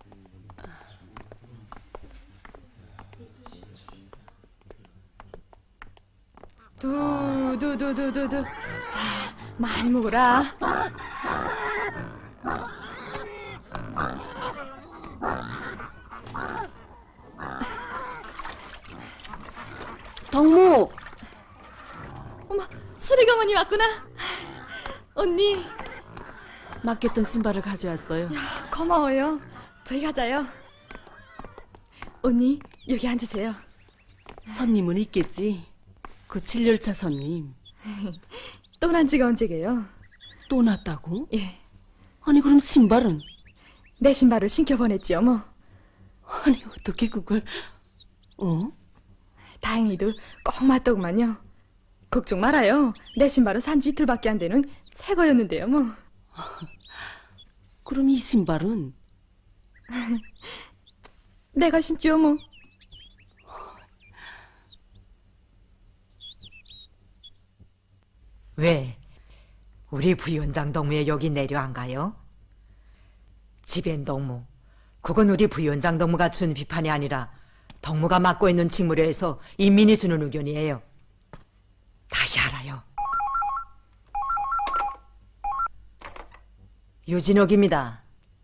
두두두두두두. 자, 많이 먹어라. 덕무! 어머, 수리공원이 왔구나. 언니. 맡겼던 신발을 가져왔어요. 고마워요. 저희 가자요. 언니, 여기 앉으세요. 손님은 있겠지. 그 7열차 손님. 떠난 지가 언제게요? 떠났다고? 예. 아니 그럼 신발은? 내 신발을 신겨 보냈지요, 뭐. 아니 어떻게 그걸... 다행히도 꼭 맞더구만요. 걱정 말아요. 내 신발은 산지 이틀밖에 안 되는 새 거였는데요, 뭐. 그럼 이 신발은? 내가 신지요, 뭐. 왜? 우리 부위원장 동무에 여기 내려 안 가요? 지벤 동무, 그건 우리 부위원장 동무가 준 비판이 아니라 동무가 맡고 있는 직무에 해서 인민이 주는 의견이에요. 다시 하라요. 유진옥입니다.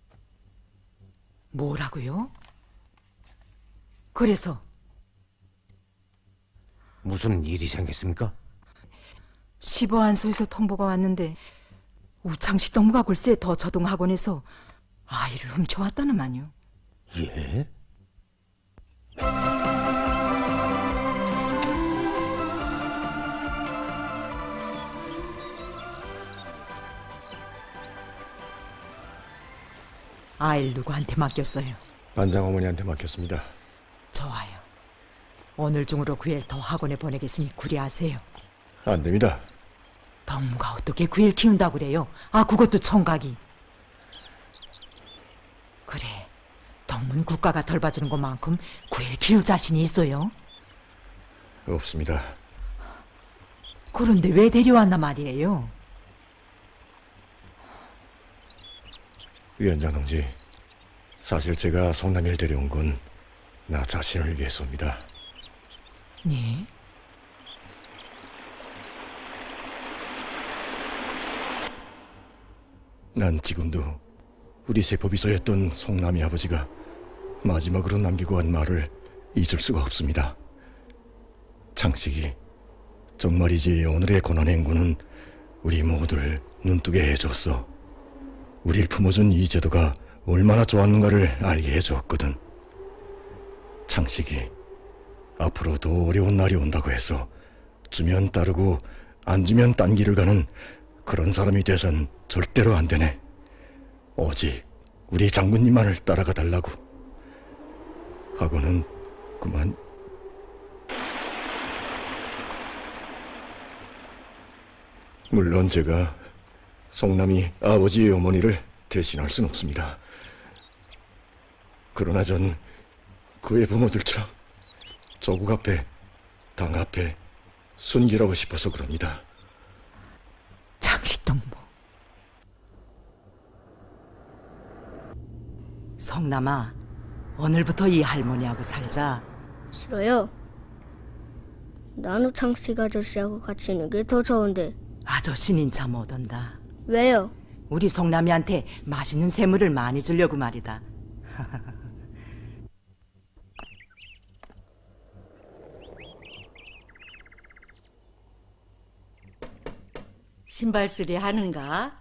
뭐라고요? 그래서 무슨 일이 생겼습니까? 시보안소에서 통보가 왔는데 우창식 동무가 글쎄 더 저동학원에서 아이를 훔쳐왔다는 말이요. 예? 아이를 누구한테 맡겼어요? 반장 어머니한테 맡겼습니다. 좋아요. 오늘 중으로 그 애를 더 학원에 보내겠으니 구리하세요. 안 됩니다. 동무가 어떻게 그 애를 키운다고 그래요? 아, 그것도 청각이. 그래, 동무는 국가가 덜 봐주는 것만큼 그 애를 키울 자신이 있어요? 없습니다. 그런데 왜 데려왔나 말이에요? 위원장 동지, 사실 제가 성남이를 데려온 건 나 자신을 위해서입니다. 네? 난 지금도 우리 세법이서였던 성남이 아버지가 마지막으로 남기고 간 말을 잊을 수가 없습니다. 창식이 정말이지 오늘의 고난행군은 우리 모두를 눈뜨게 해줬어. 우릴 품어준 이 제도가 얼마나 좋았는가를 알게 해주었거든. 창식이 앞으로 더 어려운 날이 온다고 해서 주면 따르고 안 주면 딴 길을 가는 그런 사람이 돼선 절대로 안 되네. 오직 우리 장군님만을 따라가 달라고. 하고는 그만. 물론 제가 성남이 아버지의 어머니를 대신할 순 없습니다. 그러나 전 그의 부모들처럼 조국 앞에, 당 앞에 순결하고 싶어서 그럽니다. 창식 동무. 성남아, 오늘부터 이 할머니하고 살자. 싫어요. 나는 창식 아저씨하고 같이 있는 게 더 좋은데. 아저씨는 참 못 온다. 왜요? 우리 성남이한테 맛있는 샘물을 많이 주려고 말이다. 신발수리 하는가?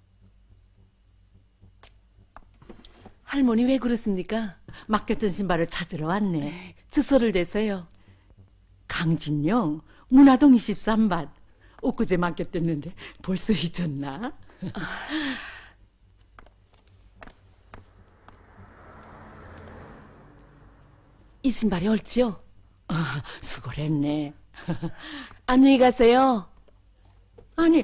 할머니 왜 그렇습니까? 맡겼던 신발을 찾으러 왔네. 주소를 대세요. 강진영, 문화동 23반. 엊그제 맡겼댔는데 벌써 잊었나? 이 신발이 옳지요? 수고를 했네. 안녕히 가세요. 아니,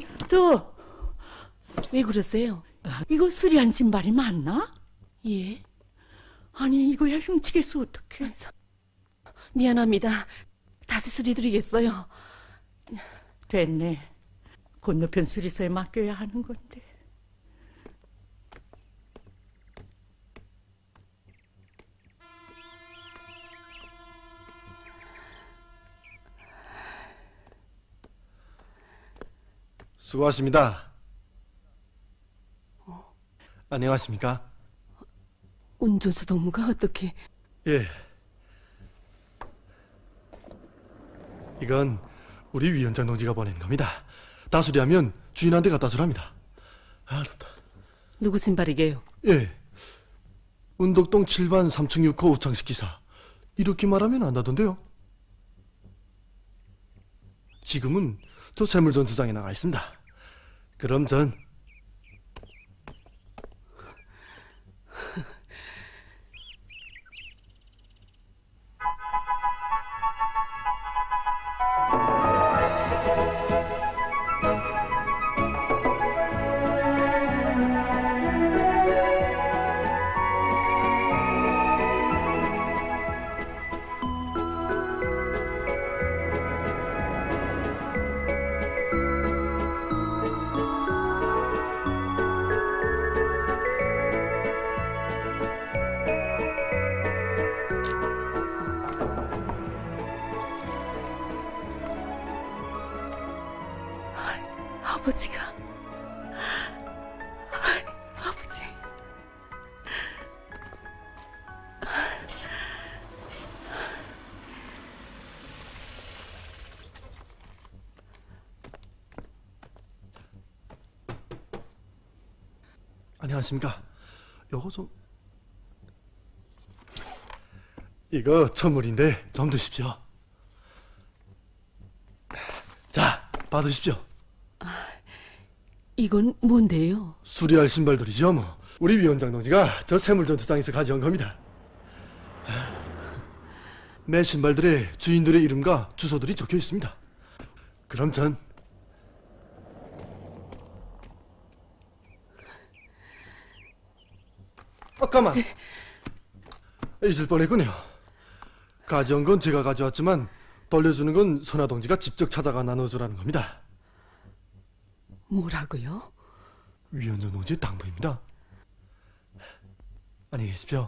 왜 그러세요? 이거 수리한 신발이 맞나? 예. 아니, 이거야 흉치겠어, 어떡해. 미안합니다. 다시 수리드리겠어요. 됐네. 건너편 수리소에 맡겨야 하는 건데. 수고하십니다. 안녕하십니까? 운전수 동무가 어떻게... 예. 이건 우리 위원장 동지가 보낸 겁니다. 다 수리하면 주인한테 갖다 주랍니다. 아, 좋다. 누구 신발이게요? 예. 운덕동 7반 3층 6호 우창식 기사. 이렇게 말하면 안다던데요. 지금은 저 세물전투장에 나가 있습니다. 그럼 전 아버지가 아버지. 안녕하십니까. 요거 좀 이거 선물인데 좀 드십시오. 자, 받으십시오. 이건 뭔데요? 수리할 신발들이죠 뭐. 우리 위원장 동지가 저 세물전투장에서 가져온 겁니다. 매 신발들에 주인들의 이름과 주소들이 적혀 있습니다. 그럼 전 가만 잊을 뻔했군요. 가져온 건 제가 가져왔지만 돌려주는 건 선하 동지가 직접 찾아가 나눠주라는 겁니다. 뭐라고요? 위원장 동지의 당부입니다. 안녕히 계십시오.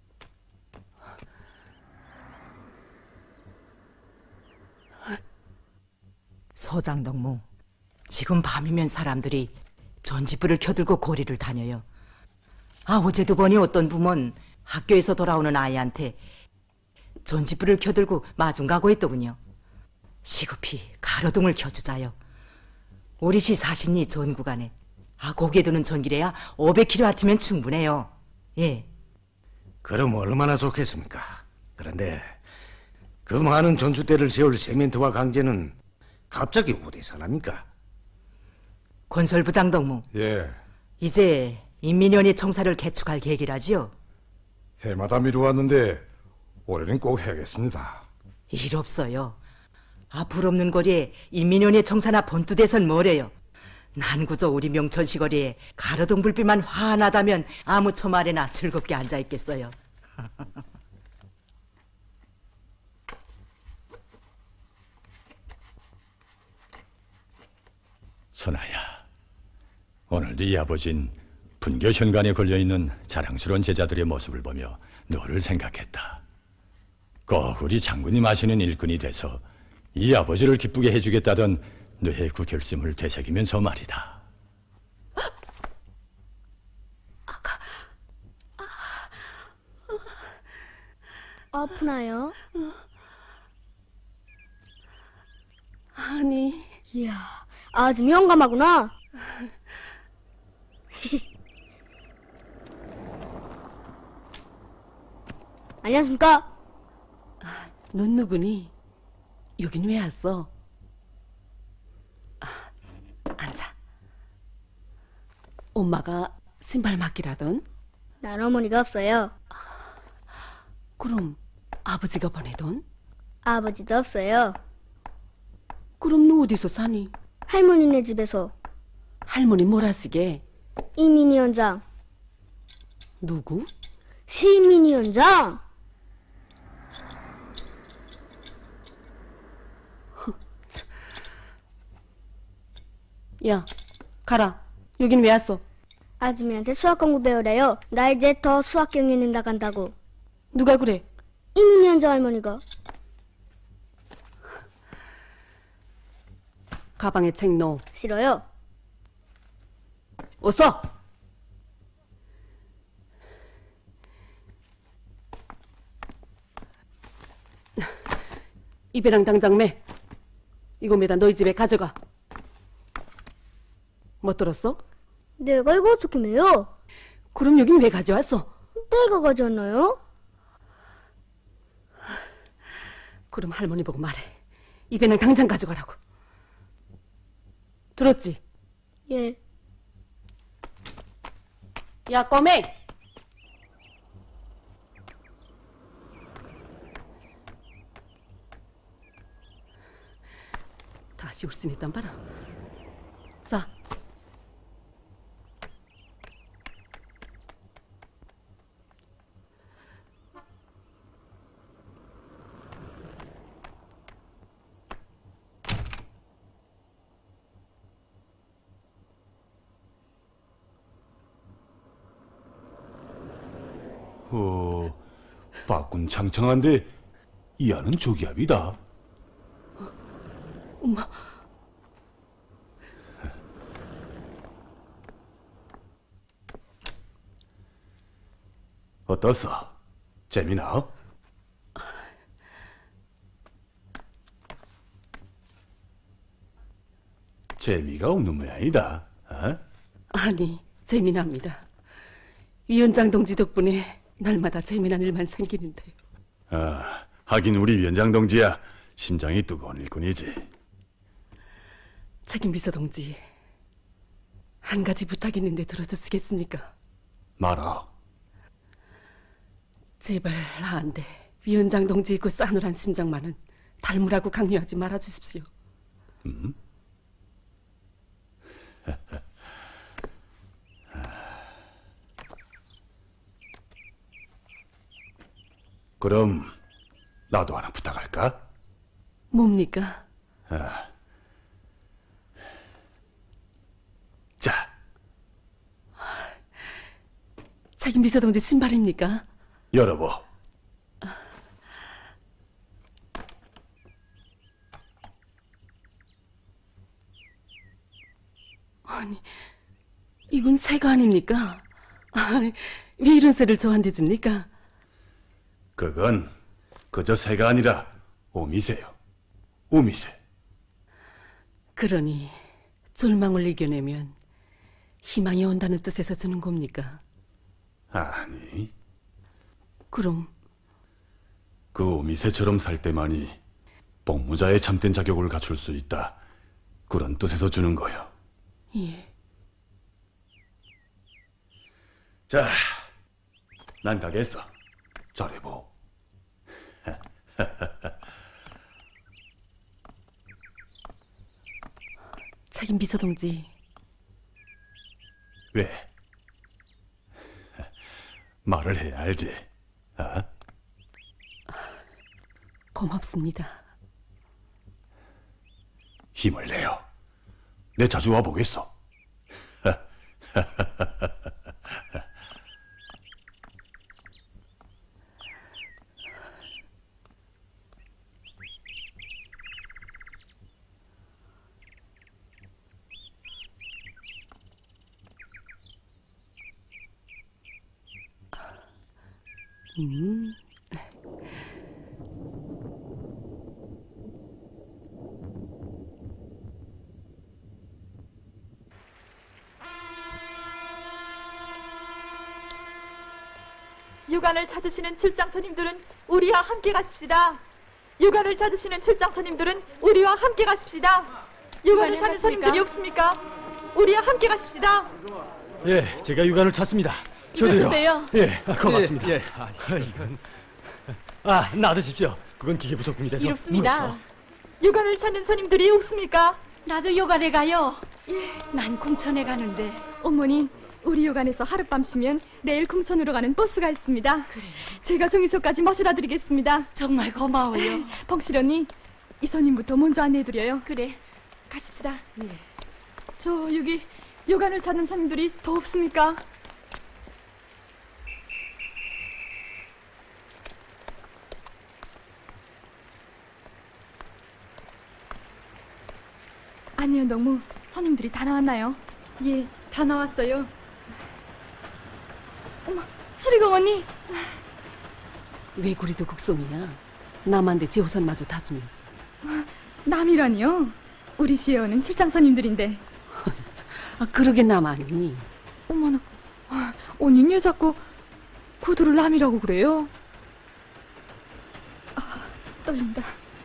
서장동무, 지금 밤이면 사람들이 전지불을 켜들고 고리를 다녀요. 어제도 보니 어떤 부모는 학교에서 돌아오는 아이한테 전지불을 켜들고 마중 가고 했더군요. 시급히 가로등을 켜주자요. 우리 시 사신이 전 구간에 고개 두는 전기래야 500kW면 충분해요. 예. 그럼 얼마나 좋겠습니까? 그런데 그 많은 전투대를 세울 세멘트와 강제는 갑자기 어디서 납니까? 건설부장 동무. 예. 이제 인민위원회 청사를 개축할 계획이라지요. 해마다 미루었는데 올해는 꼭 해야겠습니다. 일 없어요. 불 없는 거리에 인민위원회 청사나 번투대선 뭐래요. 난구저 우리 명천시 거리에 가로등 불빛만 환하다면 아무 처 말에나 즐겁게 앉아있겠어요. 선아야, 오늘도 이 아버진 분교 현관에 걸려있는 자랑스러운 제자들의 모습을 보며 너를 생각했다. 꼭 우리 장군님 아시는 일꾼이 돼서 이 아버지를 기쁘게 해주겠다던 너의 그 결심을 되새기면서 말이다. 아프나요? 아니. 이야, 아주 용감하구나. 안녕하십니까? 넌 누구니? 여긴 왜 왔어? 앉아. 엄마가 신발 맡기라던? 난 어머니가 없어요. 그럼 아버지가 보내돈? 아버지도 없어요. 그럼 너 어디서 사니? 할머니네 집에서. 할머니 뭐라시게? 이민위원장. 누구? 시민위원장. 야, 가라. 여긴 왜 왔어? 아줌이한테 수학 공부 배우래요. 나 이제 더 수학 경연 낸다 간다고. 누가 그래? 이민위원장 할머니가. 가방에 책 넣어. 싫어요. 어서! 이 배랑 당장 매. 이거 매다 너희 집에 가져가. 못 들었어? 내가 이거 어떻게 매요? 그럼 여긴 왜 가져왔어? 내가 가져왔나요? 그럼 할머니 보고 말해. 이 배는 당장 가져가라고. 들었지? 예. 야, 꼬맹! 다시 올 수 있단 봐라. 자. 밖은 창창한데 이 안은 조기압이다. 엄마. 어떻소? 재미나? 재미가 없는 모양이다. 어? 아니, 재미납니다. 위원장 동지 덕분에 날마다 재미난 일만 생기는데요. 아, 하긴 우리 위원장 동지야 심장이 뜨거운 일꾼이지. 책임 비서 동지, 한 가지 부탁 있는데 들어주시겠습니까? 말아. 제발 나한테 위원장 동지의 그 싸늘한 심장만은 닮으라고 강요하지 말아 주십시오. 그럼 나도 하나 부탁할까? 뭡니까? 자, 책임 비서 동지 신발입니까? 열어보. 아니, 이건 새가 아닙니까? 아니, 왜 이런 새를 저한테 줍니까? 그건 그저 새가 아니라 오미새요. 오미새. 그러니 절망을 이겨내면 희망이 온다는 뜻에서 주는 겁니까? 아니, 그럼 그 오미새처럼 살 때만이 복무자의 참된 자격을 갖출 수 있다. 그런 뜻에서 주는 거요. 예. 자, 난 가겠어. 잘해보. 책임 비서 동지. 왜? 말을 해야 알지. 아? 고맙습니다. 힘을 내요. 내 자주 와 보겠어. 유관을 찾으시는 출장선님들은 우리와 함께 가십시다. 유관을 찾으시는 출장선님들은 우리와 함께 가십시다. 유관을 찾는 선님들이 없습니까? 우리와 함께 가십시다. 예, 제가 유관을 찾습니다. 이러세요? 예, 고맙습니다. 예, 이건 놔두십시오. 그건 기계 부속품이 돼서 이렇습니다. 무서워. 유관을 찾는 선님들이 없습니까? 나도 요간에 가요. 난 kum천에 가는데. 어머니, 우리 요관에서 하룻밤 쉬면 내일 kum천으로 가는 버스가 있습니다. 그래. 제가 정의소까지 모셔다 드리겠습니다. 정말 고마워요. 펑실 언니, 이 선임부터 먼저 안내해드려요. 그래, 가십시다. 예. 저 여기 요관을 찾는 선임들이 더 없습니까? 아니요, 너무 선임들이 다 나왔나요? 예, 다 나왔어요. 어머, 수리공 언니. 왜 구리도 국성이야? 남한테 제호선마저 다 주면서. 남이라니요? 우리 시에오는 출장선임들인데. 그러게 남 아니니? 어머나, 언니 왜 자꾸 구두를 남이라고 그래요? 떨린다.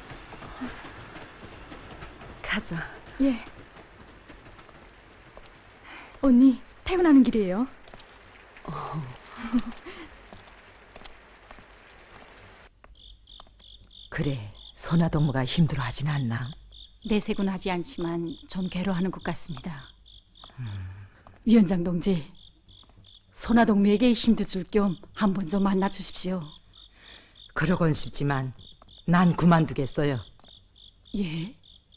가자. 예. 언니, 퇴근하는 길이에요. 그래, 선화동무가 힘들어하진 않나? 내색은 하지 않지만 좀 괴로워하는 것 같습니다. 위원장 동지, 선화동무에게 힘도 줄 겸 한 번 좀 만나 주십시오. 그러곤 싶지만 난 그만두겠어요. 예?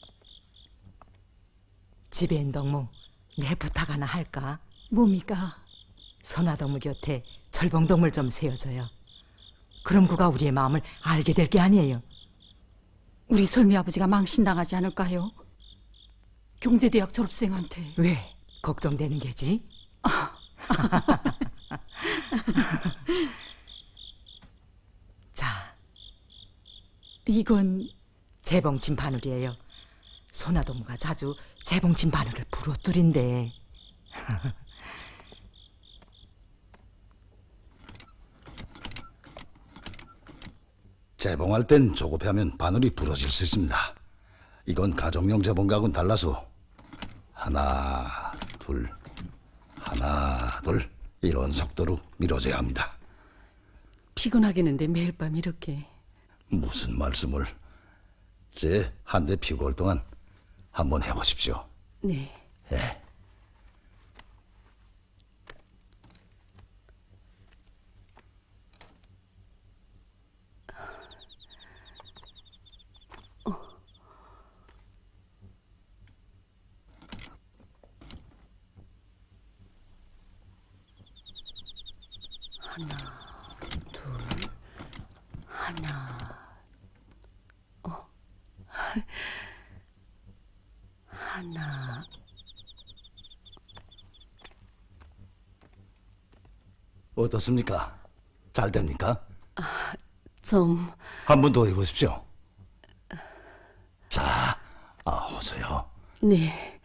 지배인동무, 내 부탁 하나 할까? 뭡니까? 선화동무 곁에 절봉동물 좀 세워줘요. 그럼 그가 우리의 마음을 알게 될 게 아니에요. 우리 솔미 아버지가 망신당하지 않을까요? 경제대학 졸업생한테. 왜 걱정되는 게지? 이건 재봉침 바늘이에요. 소나동무가 자주 재봉침 바늘을 부러뜨린대. 재봉할 땐 조급하면 바늘이 부러질 수 있습니다. 이건 가정용 재봉각은 달라서 하나, 둘, 하나, 둘 이런 속도로 밀어줘야 합니다. 피곤하겠는데 매일 밤 이렇게. 무슨 말씀을. 제 한 대 피고 올 동안 한번 해보십시오. 네. 예. 하나, 둘, 하나, 하나. 어떻습니까? 잘 됩니까? 좀. 한 번 더 해보십시오. 자, 어서요. 네.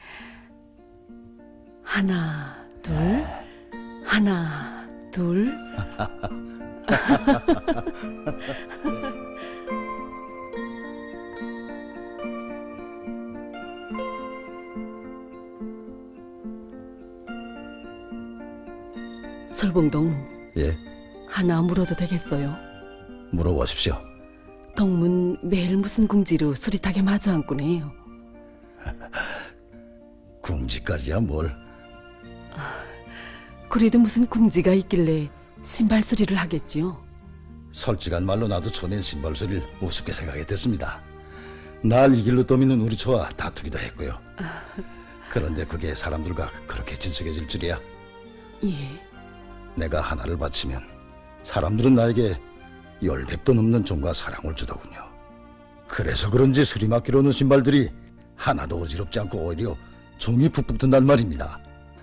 하나, 둘, 하나, 둘. 철봉동. 예, 하나 물어도 되겠어요? 물어보십시오. 동문 매일 무슨 궁지로 수리타게 마주 앉곤 해요. 궁지까지야 뭘. 그래도 무슨 궁지가 있길래 신발 수리를 하겠지요? 솔직한 말로 나도 초낸 신발 소리를 우습게 생각했댔습니다. 날 이 길로 떠미는 우리 초와 다투기도 했고요. 그런데 그게 사람들과 그렇게 진숙해질 줄이야. 예. 내가 하나를 바치면 사람들은 나에게 10배 넘는 정과 사랑을 주더군요. 그래서 그런지 수리 맡기로 오는 신발들이 하나도 어지럽지 않고 오히려 종이 푹푹 든단 말입니다.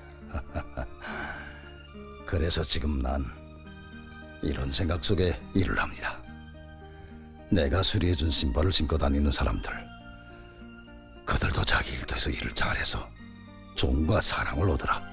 그래서 지금 난 이런 생각 속에 일을 합니다. 내가 수리해준 신발을 신고 다니는 사람들, 그들도 자기 일터에서 일을 잘해서 종과 사랑을 얻으라.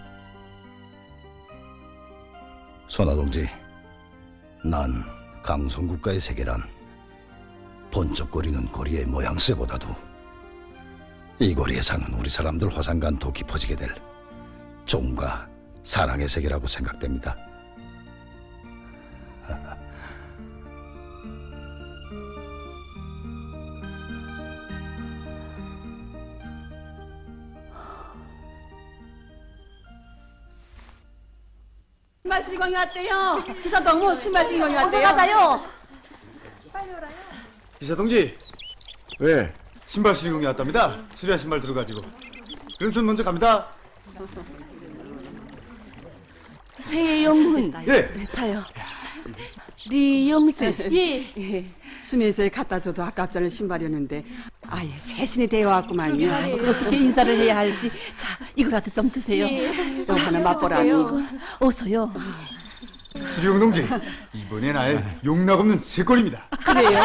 선아동지, 난 강성국가의 세계란 번쩍거리는 거리의 모양새보다도 이 거리에 사는 우리 사람들 화상간 더 깊어지게 될 종과 사랑의 세계라고 생각됩니다. 신발 수리공이 왔대요. 기사 동무 신발 수리공이 왔대요. 어서 가자요. 빨리 오라요. 기사 동지. 왜? 신발 수리공이 왔답니다. 수리한 신발 들어가지고. 그럼 전 먼저 갑니다. 최영훈. 예. 자요. 리영수. 예. 수면소에 갖다 줘도 아깝잖아요. 신발이었는데 아예 새신이 되어왔구만요. 어떻게 인사를 해야 할지. 자, 이거라도 좀 드세요. 또 하나 맛보라니. 어서요. 수리용 동지, 이번엔 아예 용납 없는 새꼴입니다. 그래요?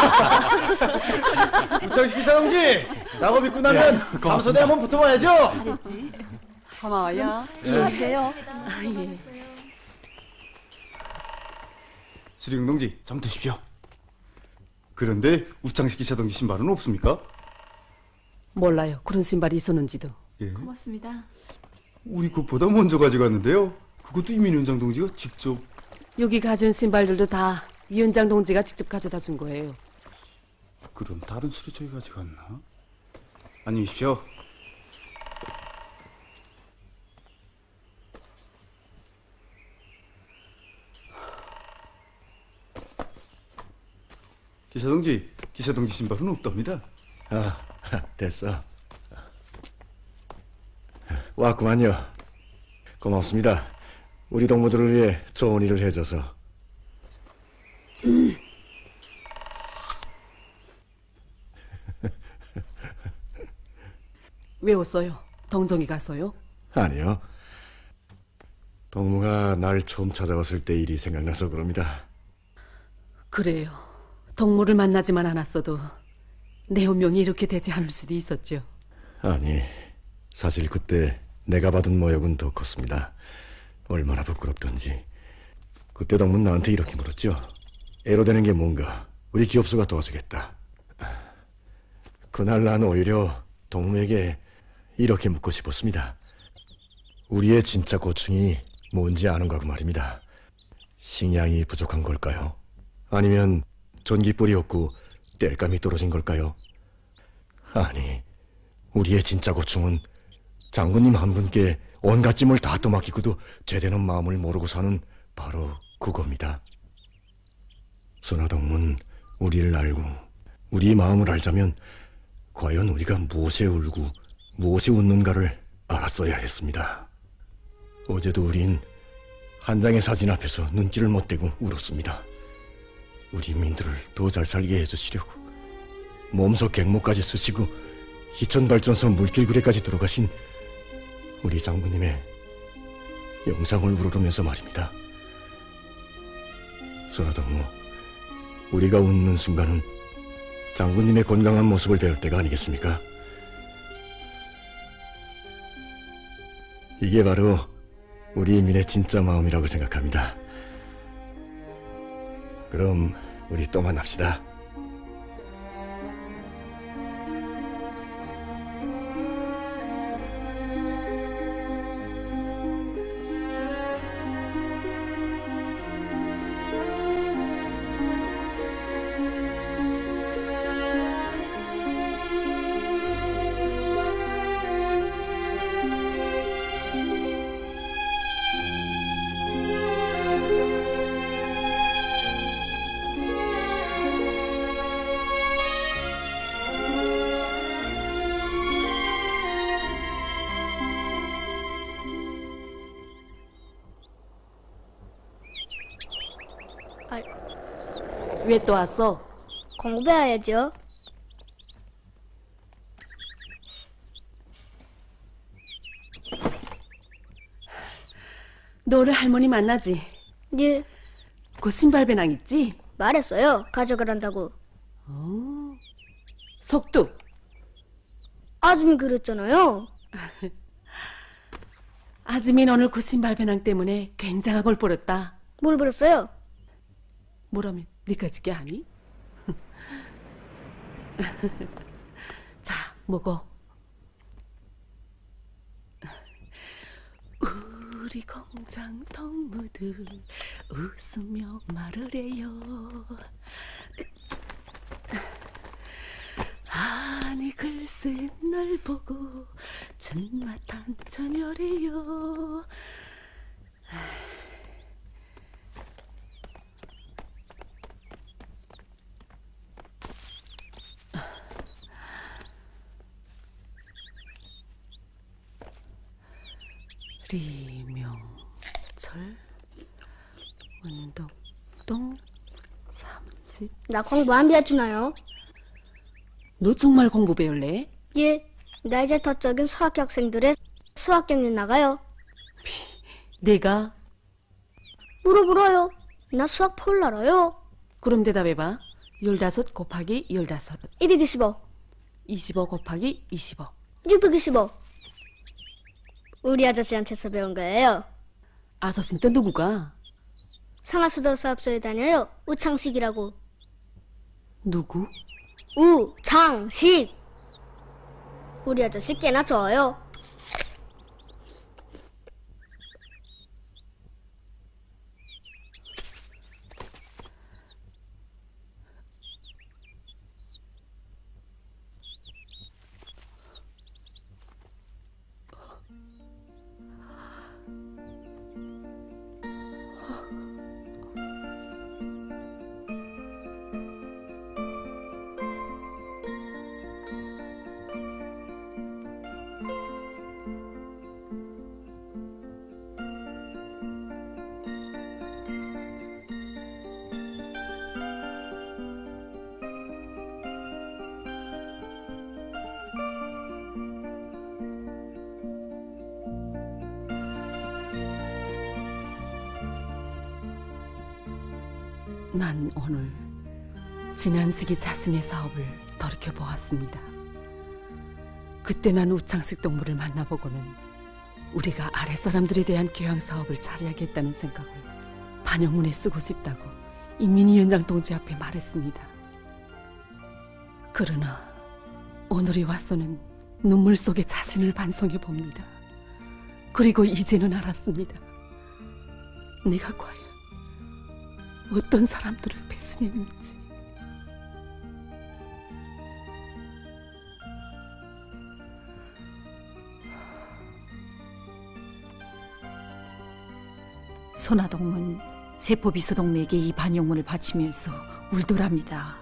우창식 기사 동지, 작업이 끝나면 삼선에 한번 붙어봐야죠. 잘했지. 고마워요. 수고하세요. 예. 수리용 동지, 좀 드십시오. 그런데 우창식 기사 동지 신발은 없습니까? 몰라요. 그런 신발이 있었는지도. 예. 고맙습니다. 우리 것보다 먼저 가져갔는데요. 그것도 이민 위원장 동지가 직접. 여기 가져온 신발들도 다 위원장 동지가 직접 가져다 준 거예요. 그럼 다른 수리처에 가져갔나? 안녕히 계십시오. 기사 동지 신발은 없답니다. 아, 됐어. 왔구만요. 고맙습니다. 우리 동무들을 위해 좋은 일을 해줘서. 왜 웃어요? 동정이 가서요? 아니요. 동무가 날 처음 찾아왔을 때 일이 생각나서 그럽니다. 그래요. 동무를 만나지만 않았어도 내 운명이 이렇게 되지 않을 수도 있었죠. 아니, 사실 그때 내가 받은 모욕은 더 컸습니다. 얼마나 부끄럽던지. 그때 덕문 나한테 이렇게 물었죠. 애로 되는 게 뭔가 우리 기업수가 도와주겠다. 그날 난 오히려 동무에게 이렇게 묻고 싶었습니다. 우리의 진짜 고충이 뭔지 아는가 그 말입니다. 식량이 부족한 걸까요? 아니면 전기불이 없고 땔감이 떨어진 걸까요? 아니, 우리의 진짜 고충은 장군님 한 분께 온갖 짐을 다 떠맡기고도 제대는 마음을 모르고 사는 바로 그겁니다. 선화동문, 우리를 알고 우리의 마음을 알자면 과연 우리가 무엇에 울고 무엇에 웃는가를 알았어야 했습니다. 어제도 우린 한 장의 사진 앞에서 눈길을 못 떼고 울었습니다. 우리 민들을 더 잘 살게 해주시려고 몸속 갱목까지 쓰시고 희천발전소 물길구례까지 들어가신 우리 장군님의 영상을 우러르면서 말입니다. 선화동무, 우리가 웃는 순간은 장군님의 건강한 모습을 배울 때가 아니겠습니까? 이게 바로 우리 민의 진짜 마음이라고 생각합니다. 그럼 우리 또 만납시다. 왜 또 왔어? 공부해야죠. 너를 할머니 만나지? 예. 그 신발 배낭 있지? 말했어요. 가져가란다고. 속뚝. 아줌이 그랬잖아요. 아줌이 오늘 그 신발 배낭 때문에 굉장한 걸 벌었다. 뭘 벌었어요? 뭐라면 네가 지게 하니? 자, 먹어. 우리 공장 동무들 웃으며 말을 해요. 아니 글쎄 날 보고 전마탄 전열해요. 리명철 운덕동 30. 나 공부 안 배워주나요? 너 정말 공부 배울래? 예. 나 이제 더적인 수학교 학생들의 수학 경연 나가요. 내가? 물어보라요. 나 수학 폴 알아요. 그럼 대답해봐. 15 곱하기 15. 225. 25 곱하기 25. 625. 우리 아저씨한테서 배운 거예요. 아저씨는 또 누구가? 상하수도 사업소에 다녀요. 우창식이라고. 누구? 우창식. 우리 아저씨 꽤나 좋아요. 난 오늘 지난 시기 자신의 사업을 돌이켜보았습니다. 그때 난 우창식 동무를 만나보고는 우리가 아랫사람들에 대한 교양 사업을 잘해야겠다는 생각을 반영문에 쓰고 싶다고 인민위원장 동지 앞에 말했습니다. 그러나 오늘에 와서는 눈물 속에 자신을 반성해 봅니다. 그리고 이제는 알았습니다. 내가 과연 어떤 사람들을 배신했는지. 손아동문 세포비서동무에게 이 반영문을 바치면서 울더랍니다.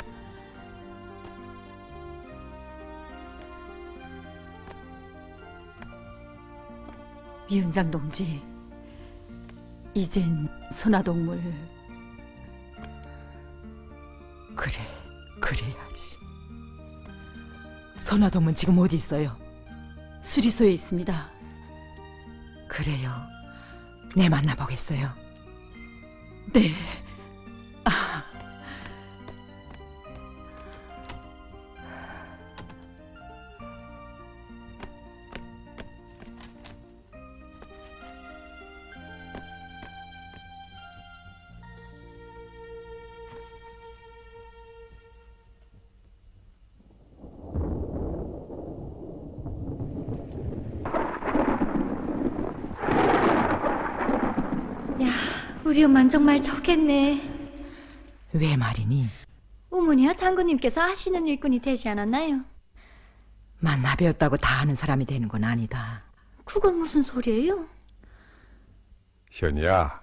위원장 동지, 이젠 손아동물. 그래야지. 선화동문 지금 어디 있어요? 수리소에 있습니다. 그래요. 내 만나보겠어요. 네. 우리 엄마는 정말 좋겠네. 왜 말이니? 어머니와 장군님께서 하시는 일꾼이 되지 않았나요? 만나 배웠다고 다 아는 사람이 되는 건 아니다. 그건 무슨 소리예요? 현이야.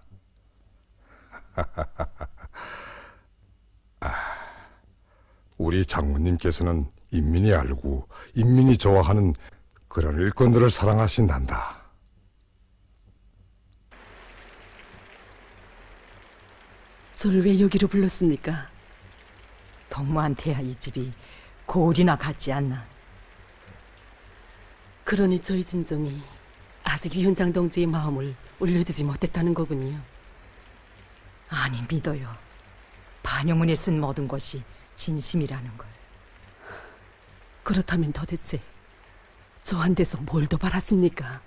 우리 장모님께서는 인민이 알고 인민이 좋아하는 그런 일꾼들을 사랑하신단다. 저를 왜 여기로 불렀습니까? 동무한테야 이 집이 고을이나 같지 않나. 그러니 저희 진정이 아직 위원장 동지의 마음을 올려주지 못했다는 거군요. 아니, 믿어요. 반영문에 쓴 모든 것이 진심이라는 걸. 그렇다면 도대체 저한테서 뭘 더 바랐습니까?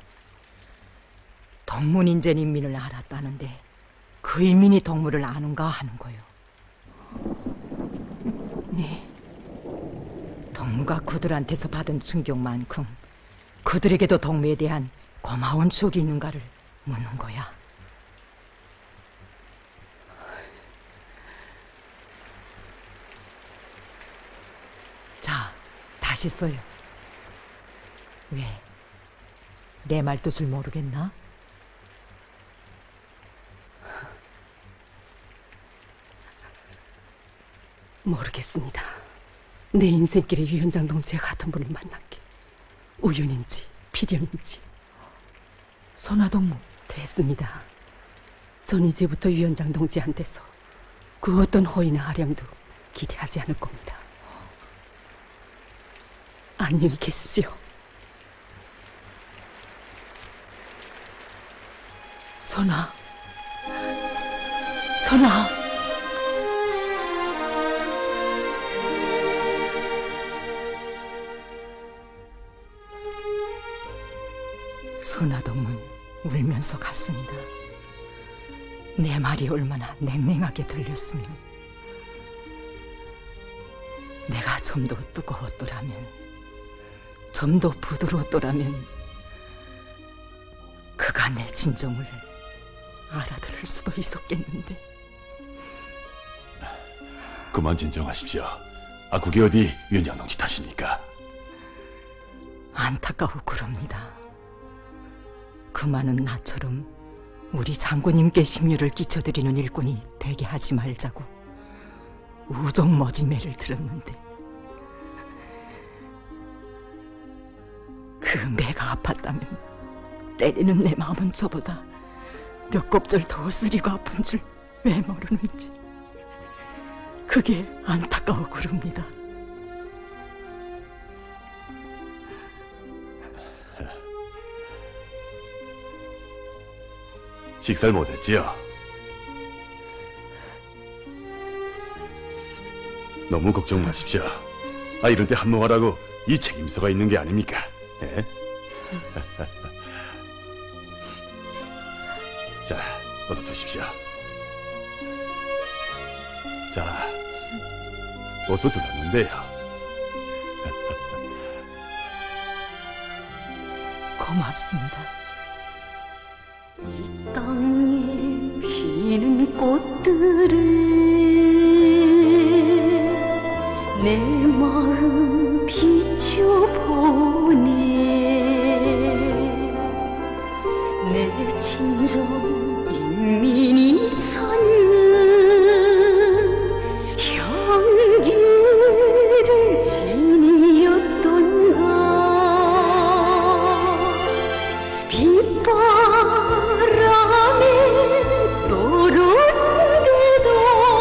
동문인전 인민을 알았다는데 그 인민이 동무를 아는가 하는 거요. 네. 동무가 그들한테서 받은 충격만큼 그들에게도 동무에 대한 고마운 추억이 있는가를 묻는 거야. 자, 다시 써요. 왜? 내 말뜻을 모르겠나? 모르겠습니다. 내 인생길에 위원장 동지와 같은 분을 만난 게 우연인지 필연인지. 선화동무. 됐습니다. 전 이제부터 위원장 동지한테서 그 어떤 호의나 아량도 기대하지 않을 겁니다. 안녕히 계십시오. 선아. 선화동문 울면서 갔습니다. 내 말이 얼마나 냉랭하게 들렸으면. 내가 좀 더 뜨거웠더라면, 좀 더 부드러웠더라면 그가 내 진정을 알아들을 수도 있었겠는데. 그만 진정하십시오. 그게 어디 위원장 동지 탓입니까? 안타까워 그럽니다. 그만은 나처럼 우리 장군님께 심려를 끼쳐드리는 일꾼이 되게 하지 말자고 우정머지매를 들었는데, 그 매가 아팠다면 때리는 내 마음은 저보다 몇 곱절 더 쓰리고 아픈 줄 왜 모르는지 그게 안타까워 그럽니다. 식사를 못했지요? 너무 걱정 마십시오. 이럴 때 한몫하라고 이 책임서가 있는 게 아닙니까? 예? 자, 어서 드십시오. 자, 어서 들었는데요. 고맙습니다. 이 땅에 피는 꽃들을 내 마음 비춰보네. 내 친정 인민이 찾는 향기를 지니었던가. 빗바람에 떨어지게도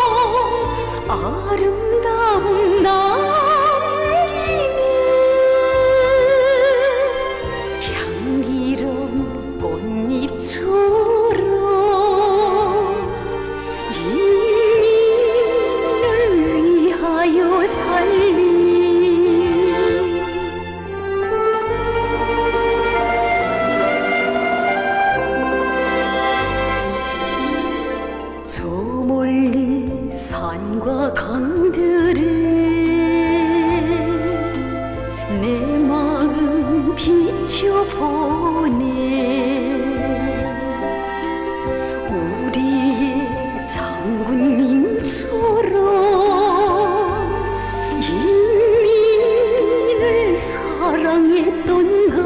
아름다운 남김에 향기로운 꽃잎처럼 인민을 위하여 살리. 저 멀리 산과 강들을 내 마음 비춰보네. 우리의 장군님처럼 인민을 사랑했던가.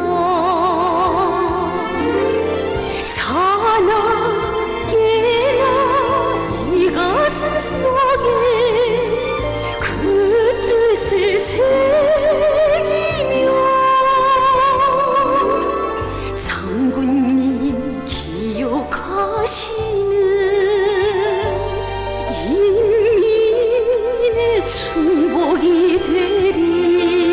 사납게나 이 가슴 속에 그 뜻을 새기며 장군님 기억하시는 인민의 충복이 되리.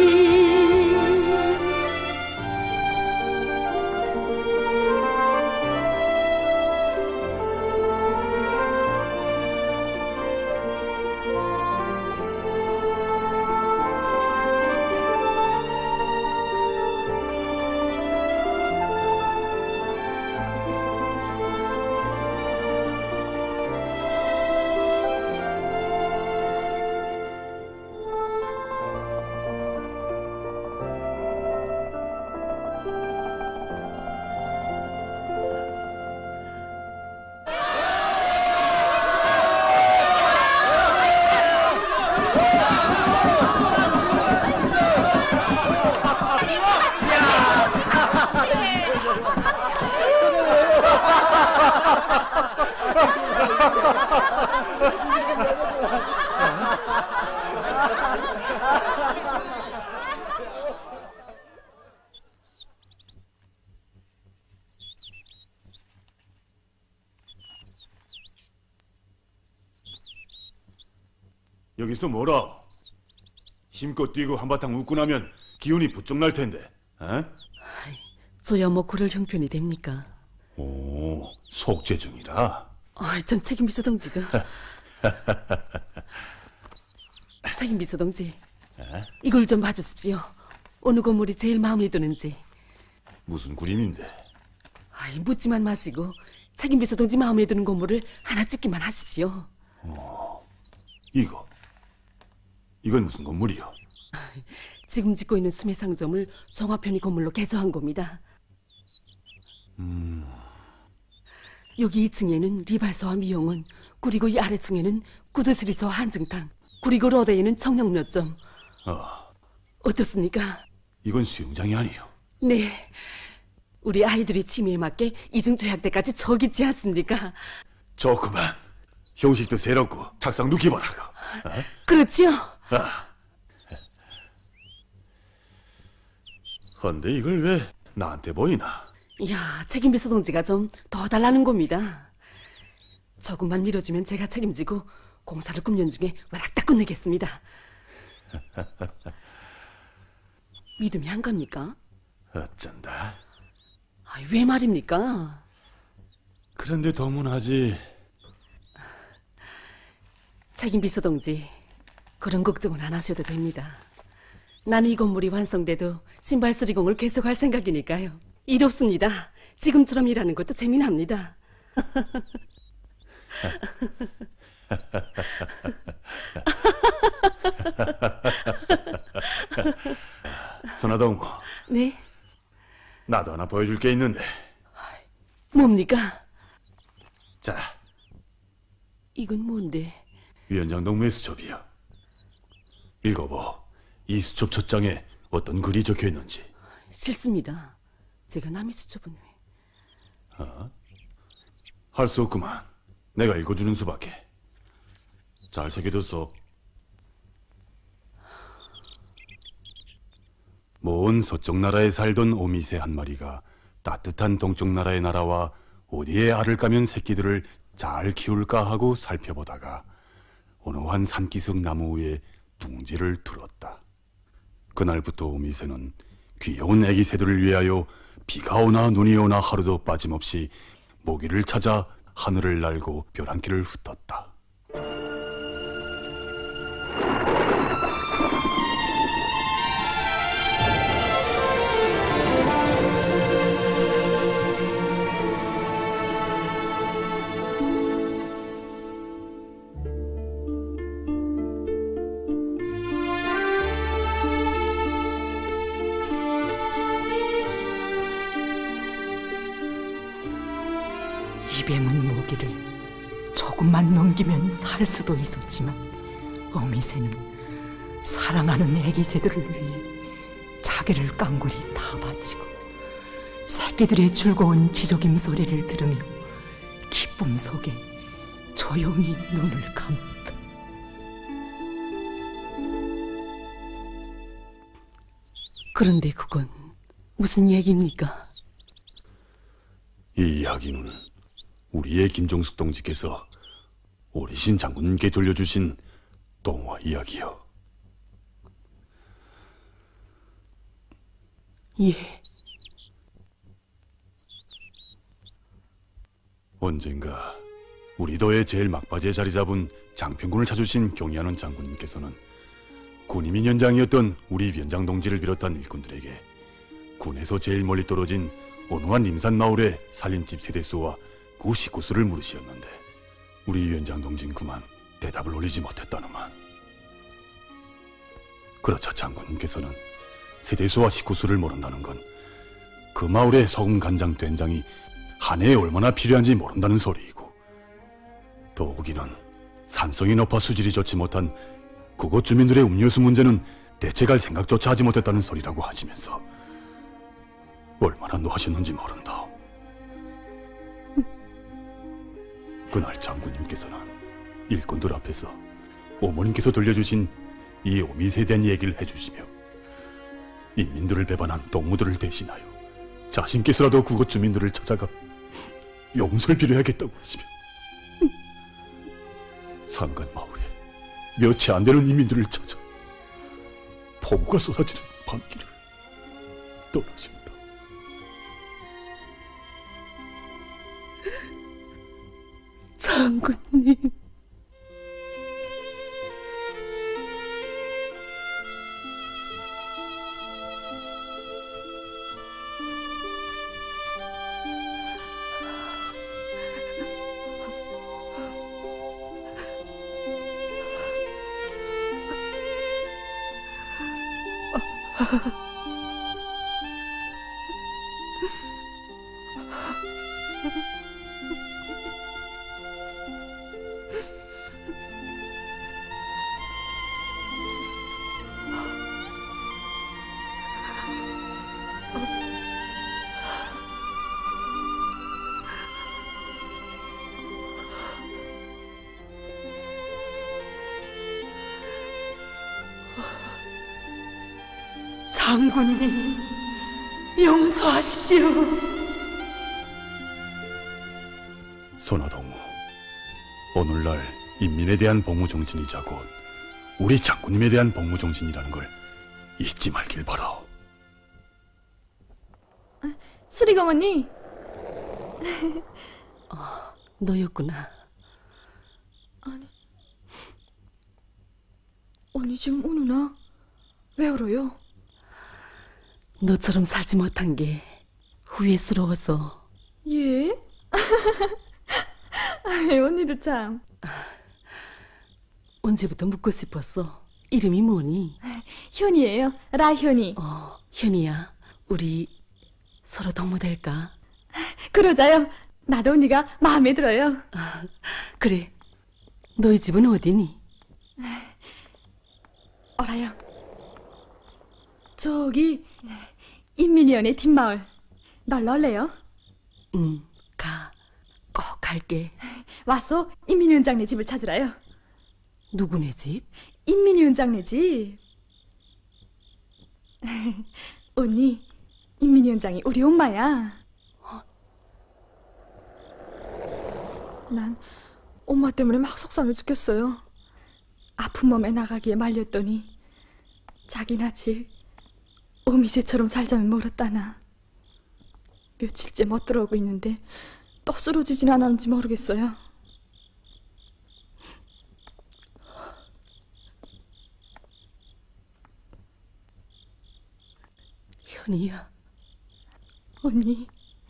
여기서 뭐라? 힘껏 뛰고 한바탕 웃고 나면 기운이 부쩍 날 텐데. 에? 저야 뭐 그럴 형편이 됩니까? 오, 속죄 중이라. 전 책임비서동지가. 책임비서동지, 이걸 좀 봐주십시오. 어느 건물이 제일 마음에 드는지. 무슨 그림인데? 묻지만 마시고 책임비서동지 마음에 드는 건물을 하나 찍기만 하십시오. 이건 무슨 건물이요? 지금 짓고 있는 수매상점을 종합편의 건물로 개조한 겁니다. 여기 2층에는 리발서와 미용원, 그리고 이 아래층에는 구두수리소와 한증탕, 그리고 로데에는 청량몇점. 어떻습니까? 이건 수영장이 아니요. 네, 우리 아이들이 취미에 맞게 이중 조약대까지 저기 있지 않습니까? 좋구만. 형식도 새롭고 착상도 기본하고. 그렇지요? 헌데 이걸 왜 나한테 보이나? 이야, 책임비서 동지가 좀 더 달라는 겁니다. 조금만 밀어주면 제가 책임지고 공사를 금년 중에 와락딱 끝내겠습니다. 믿음이 안 갑니까? 어쩐다. 왜 말입니까? 그런데 더문하지. 책임비서 동지, 그런 걱정은 안 하셔도 됩니다. 나는 이 건물이 완성돼도 신발 수리공을 계속할 생각이니까요. 일 없습니다. 지금처럼 일하는 것도 재미납니다. 선화동. 네? 나도 하나 보여줄 게 있는데. 뭡니까? 자, 이건 뭔데? 위원장 동무의 수첩이야. 읽어보. 이 수첩 첫 장에 어떤 글이 적혀 있는지. 싫습니다. 제가 남의 수첩은 왜? 할 수 없구만. 내가 읽어주는 수밖에. 잘 새겨뒀어. 먼 서쪽 나라에 살던 오미새 한 마리가 따뜻한 동쪽 나라의 나라와 어디에 알을 까면 새끼들을 잘 키울까 하고 살펴보다가 어느 한 산기슭 나무 위에 둥지를 들었다. 그날부터 오미새는 귀여운 애기 새들을 위하여 비가 오나 눈이 오나 하루도 빠짐없이 모기를 찾아 하늘을 날고 별 한 끼를 흩었다. 입에 문 모기를 조금만 넘기면 살 수도 있었지만 어미새는 사랑하는 애기 새들을 위해 자기를 깡굴이 다 바치고 새끼들의 즐거운 기저김 소리를 들으며 기쁨 속에 조용히 눈을 감았다. 그런데 그건 무슨 얘기입니까? 이 이야기는 우리의 김종숙 동지께서 오리신 장군님께 들려주신 동화 이야기요. 예. 언젠가 우리 도의 제일 막바지에 자리 잡은 장평군을 찾으신 경의하는 장군님께서는 군임인 연장이었던 우리 위원장 동지를 비롯한 일꾼들에게 군에서 제일 멀리 떨어진 어느 한 임산 마을의 살림집 세대수와 그 식구수를 물으시었는데 우리 위원장 동지는 그만 대답을 올리지 못했다nu만. 그러자 장군님께서는 세대수와 식구수를 모른다는 건 그 마을의 소금, 간장, 된장이 한 해에 얼마나 필요한지 모른다는 소리이고, 더욱이는 산성이 높아 수질이 좋지 못한 그곳 주민들의 음료수 문제는 대책할 생각조차 하지 못했다는 소리라고 하시면서 얼마나 노하셨는지 모른다. 그날 장군님께서는 일꾼들 앞에서 어머님께서 들려주신 이 오미새에 대한 얘기를 해주시며 인민들을 배반한 동무들을 대신하여 자신께서라도 그곳 주민들을 찾아가 용서를 빌어야겠다고 하시며 산간 마을에 몇 채 안 되는 인민들을 찾아 폭우가 쏟아지는 밤길을 떠나셨다. 장군님. 장군님, 용서하십시오. 선화동무, 오늘날 인민에 대한 복무정신이자 곧 우리 장군님에 대한 복무정신이라는 걸 잊지 말길 바라. 수리공 언니. 너였구나. 아니, 언니 지금 우느나? 왜 울어요? 너처럼 살지 못한 게 후회스러워서. 예? 아이, 언니도 참. 언제부터 묻고 싶었어? 이름이 뭐니? 현이에요. 라현이. 현이야, 우리 서로 동무 될까? 그러자요. 나도 언니가 마음에 들어요. 그래. 너희 집은 어디니? 어라요. 저기 인민위원회 뒷마을. 널 올래요? 가. 꼭 갈게. 와서 인민위원장네 집을 찾으라요. 누구네 집? 인민위원장네 집. 언니, 인민위원장이 우리 엄마야. 난 엄마 때문에 막 속상해 죽겠어요. 아픈 몸에 나가기에 말렸더니 자기는 아직 어미새처럼 살자면 멀었다나. 며칠째 못 들어오고 있는데 또 쓰러지진 않았는지 모르겠어요. 현이야. 언니.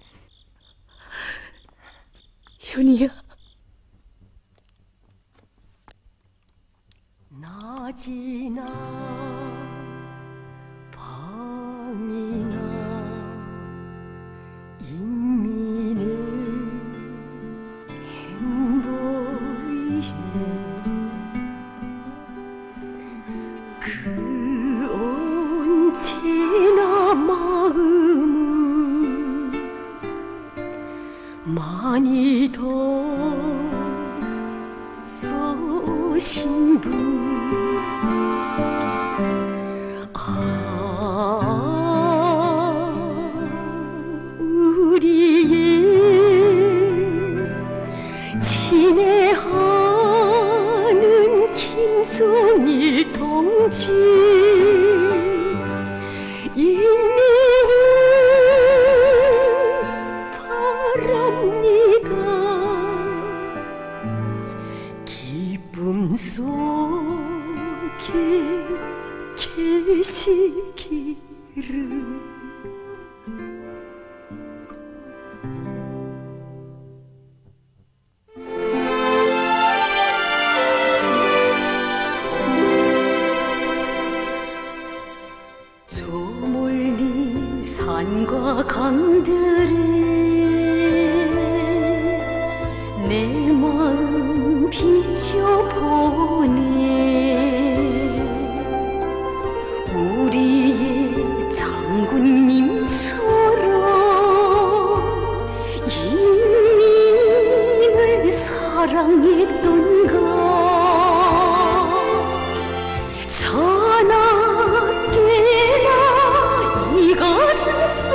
현이야. 낮이나 밤이나 인민의 행복 위해 그 언제나 마음은 많이 더 서신도 우리의 친애하는 김송일 동지 인민을 바랍니다. 기쁨 속에 계시기를. 저 멀리 산과 강들에 내 마음 비춰보네. 우리의 장군님처럼 인민을 사랑했던가. 자나깨나 이 가슴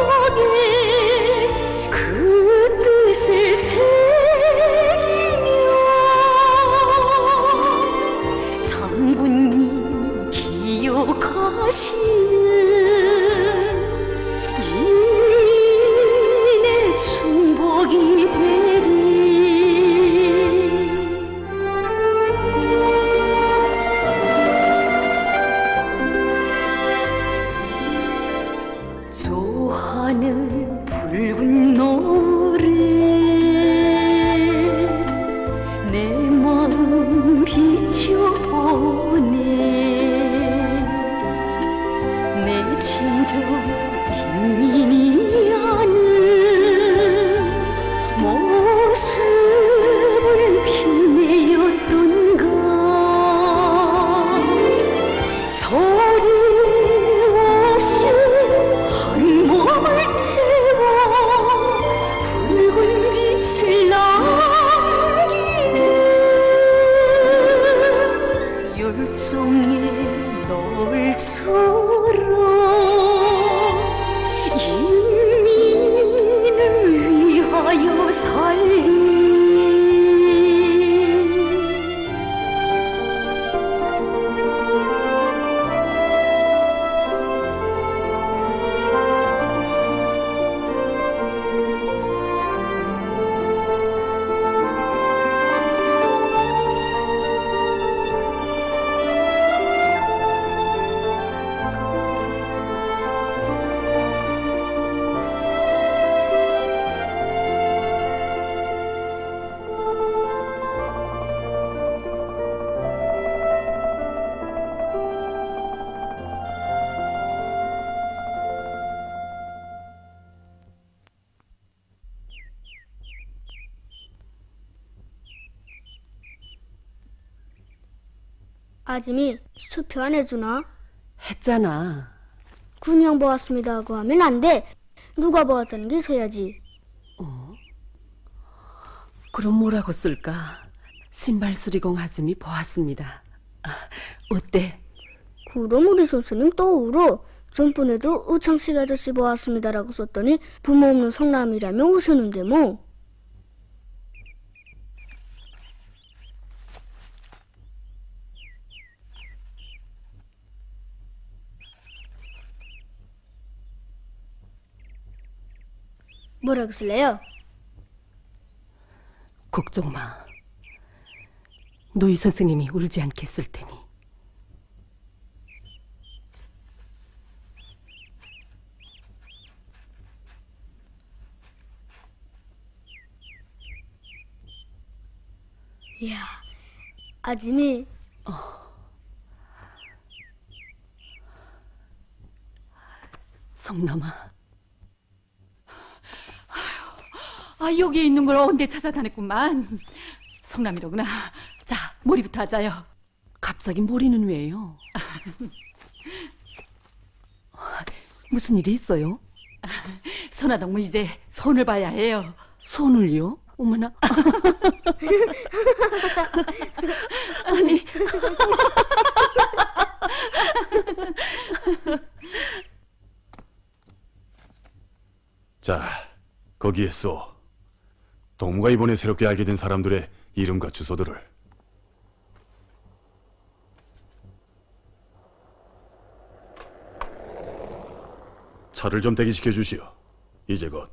속에 그 뜻을 새기며 장군님 기억하시는 인민의 충복이 되리. 저 하늘 붉은 노래 내 마음 비춰보네. 내 친정 인민이 아는 모습을 빛내었던가. 소리 없이 한 몸을 태워 붉은 빛을 남기는 열정의 너울처럼 인민을 위하여 살리. 아짐이 수표 안 해주나? 했잖아. 군형 보았습니다 하고 하면 안 돼. 누가 보았다는 게 있어야지. 그럼 뭐라고 쓸까? 신발 수리공 아줌이 보았습니다. 어때? 그럼 우리 선생님 또 울어. 전번에도 우창식 아저씨 보았습니다라고 썼더니 부모 없는 성남이라며 우시는데 뭐. 뭐라고 쓸래요? 걱정 마. 노희 선생님이 울지 않게 쓸 테니. 이야, 아짐이. 성남아. 여기에 있는 걸 언제 찾아다녔구만. 성남이로구나. 자, 머리부터 하자요. 갑자기 머리는 왜요? 무슨 일이 있어요? 선화동무 이제 손을 봐야 해요. 손을요? 어머나. 아니. 자, 거기에 써. 동무가 이번에 새롭게 알게 된 사람들의 이름과 주소들을. 차를 좀 대기시켜 주시오. 이제 곧.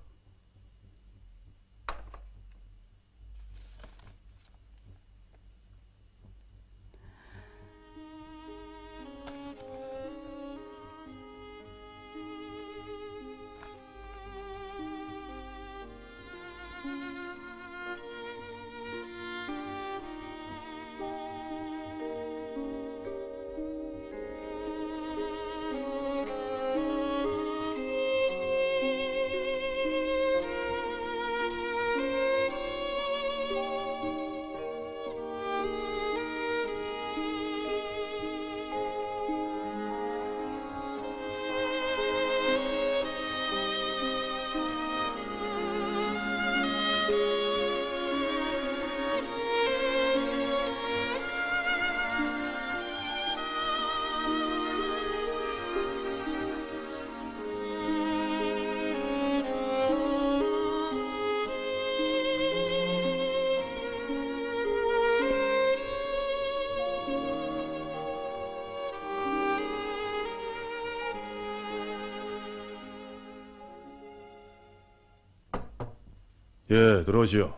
예, 들어오시오.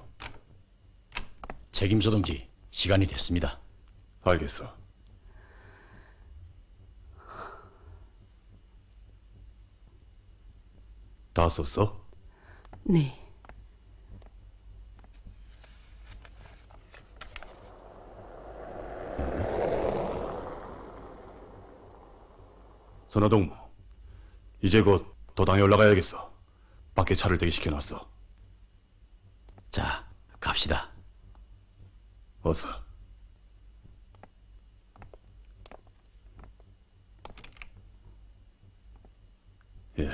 책임서 동지, 시간이 됐습니다. 알겠어. 다 썼어? 네. 선화동무, 이제 곧 도당에 올라가야겠어. 밖에 차를 대기시켜놨어. 자, 갑시다. 어서. 예.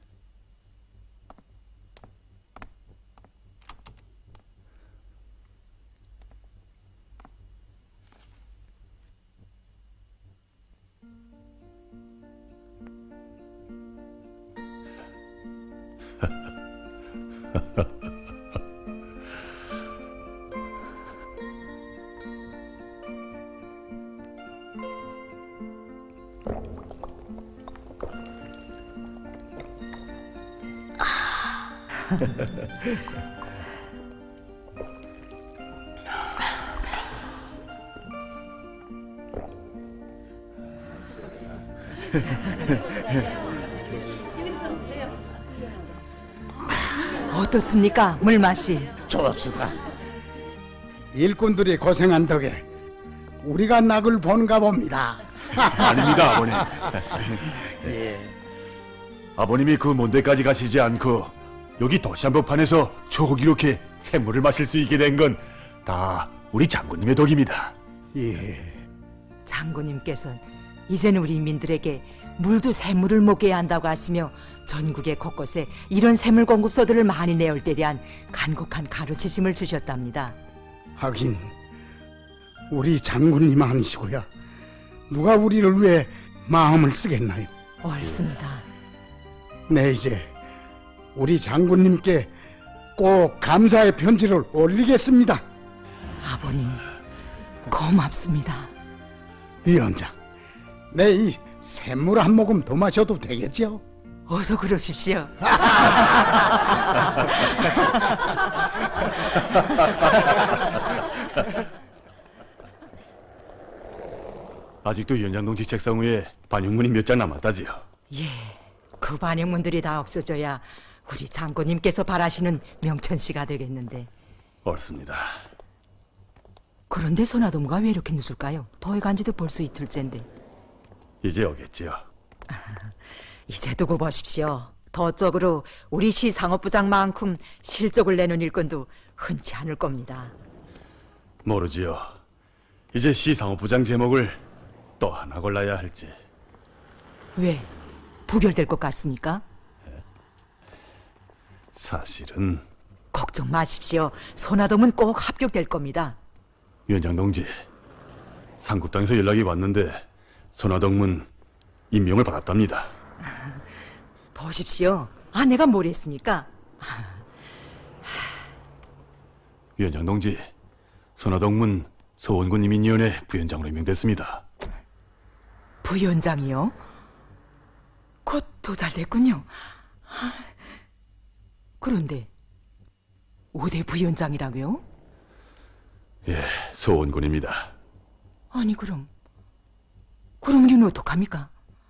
어떻습니까? 물맛이. 좋수다. 일꾼들이 고생한 덕에 우리가 낙을 본가 봅니다. 아닙니다, 아버님. 예. 아버님이 그 먼 데까지 가시지 않고 여기 도시한복판에서 쭉 이렇게 샘물을 마실 수 있게 된 건 다 우리 장군님의 덕입니다. 예. 장군님께서는 이제는 우리 인민들에게 물도 샘물을 먹여야 한다고 하시며 전국의 곳곳에 이런 샘물 공급소들을 많이 내올 때 대한 간곡한 가르치심을 주셨답니다. 하긴 우리 장군님 아니시고야 누가 우리를 위해 마음을 쓰겠나요? 옳습니다. 네, 이제 우리 장군님께 꼭 감사의 편지를 올리겠습니다. 아버님, 고맙습니다. 위원장, 내 이 샘물 한 모금 더 마셔도 되겠죠? 어서 그러십시오. 아직도 위원장 동지 책상 위에 반영문이 몇 장 남았다지요. 예, 그 반영문들이 다 없어져야 우리 장군님께서 바라시는 명천시가 되겠는데. 옳습니다. 그런데 선화동무가 왜 이렇게 늦을까요? 더해간 지도 벌써 이틀째인데. 이제 오겠지요. 이제 두고 보십시오. 더쪽으로 우리 시 상업부장만큼 실적을 내는 일꾼도 흔치 않을 겁니다. 모르지요. 이제 시 상업부장 제목을 또 하나 골라야 할지. 왜? 부결될 것 같습니까? 사실은 걱정 마십시오. 선화동은 꼭 합격될 겁니다. 위원장 동지, 상국당에서 연락이 왔는데 선화동문 임명을 받았답니다. 보십시오. 내가 뭘 했습니까? 위원장 동지, 선화동문 서원군 이민위원회 부위원장으로 임명됐습니다. 부위원장이요? 곧 도잘됐군요. 그런데 5대 부위원장이라고요? 예, 서원군입니다. 아니 그럼 우리는 어떡합니까?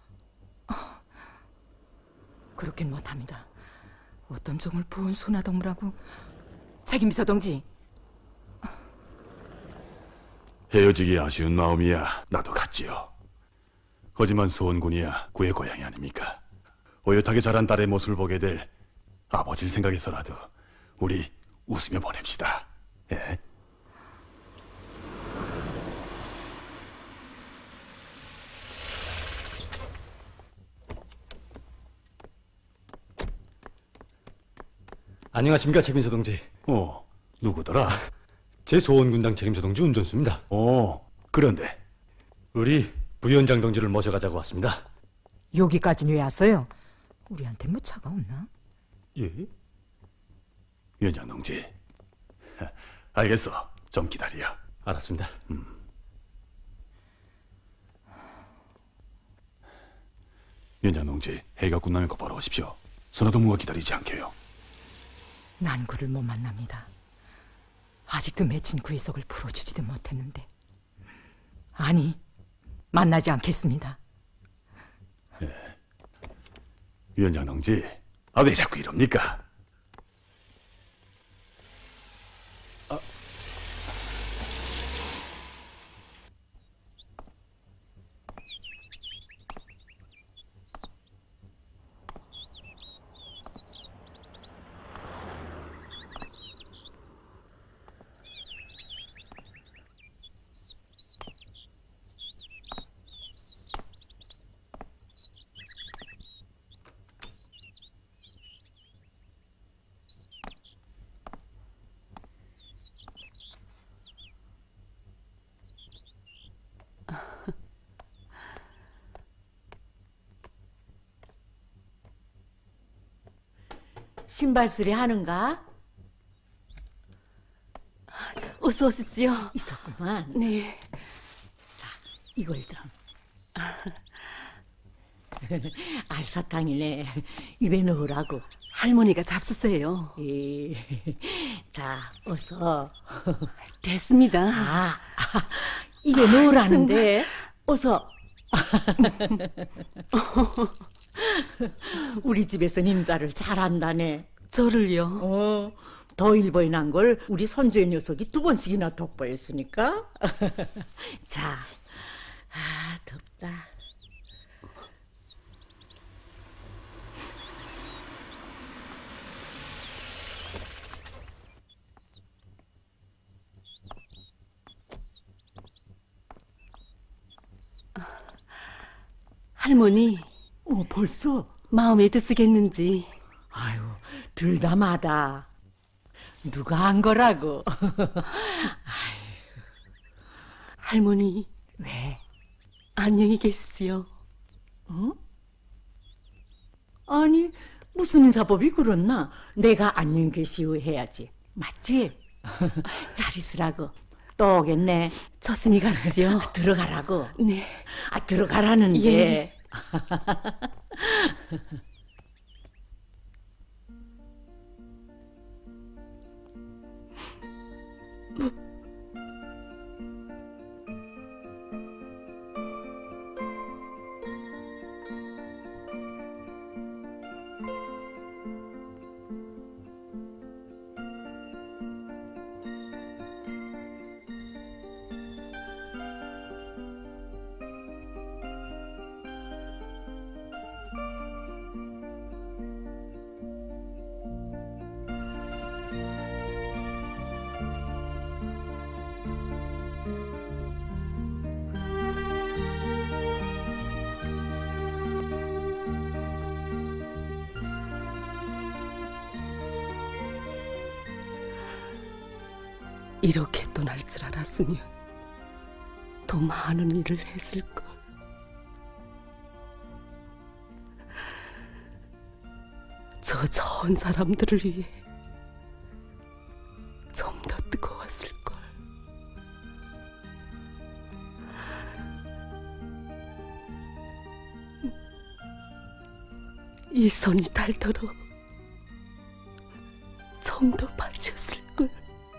그렇긴 못합니다. 어떤 종을 부은 소나동무라고. 책임비서 동지, 헤어지기 아쉬운 마음이야 나도 같지요. 하지만 서원군이야 구의 고향이 아닙니까? 어엿하게 자란 딸의 모습을 보게 될 아버지를 생각해서라도 우리 웃으며 보냅시다. 예? 안녕하십니까, 책임서 동지. 누구더라? 제 소원군당 책임서 동지 운전수입니다. 그런데 우리 부위원장 동지를 모셔가자고 왔습니다. 여기까지는 왜 왔어요? 우리한테 뭐 차가 없나? 예? 위원장 동지, 알겠어. 좀 기다려. 알았습니다. 위원장 동지, 해가 끝나면 곧바로 오십시오. 선화동무가 기다리지 않게요. 난 그를 못 만납니다. 아직도 맺힌 구의석을 풀어주지도 못했는데. 아니, 만나지 않겠습니다. 위원장 동지, 왜 자꾸 이럽니까? 신발 수리 하는가? 어서 오십시오. 있었구만. 네. 자, 이걸 좀. 알사탕이네. 입에 넣으라고. 할머니가 잡수세요. 예. 자, 어서. 됐습니다. 이게 넣으라는데. 어서. 우리 집에서 임자를 잘한다네. 저를요? 더 일본이난 걸 우리 손주의 녀석이 2번씩이나 돋보였으니까. 자, 덥다. 할머니. 벌써? 마음에 드시겠는지. 아유, 들다 마다. 누가 한 거라고? 할머니. 왜? 안녕히 계십시오. 어? 아니, 무슨 인사법이 그렇나? 내가 안녕히 계시오 해야지. 맞지? 잘 있으라고. 또 오겠네. 조심히 가시죠. 들어가라고. 네. 들어가라는데. 예. 이렇게 떠날 줄 알았으면 더 많은 일을 했을걸. 저 좋은 사람들을 위해 좀 더 뜨거웠을걸. 이 손이 닳도록 좀 더 바쳤을걸.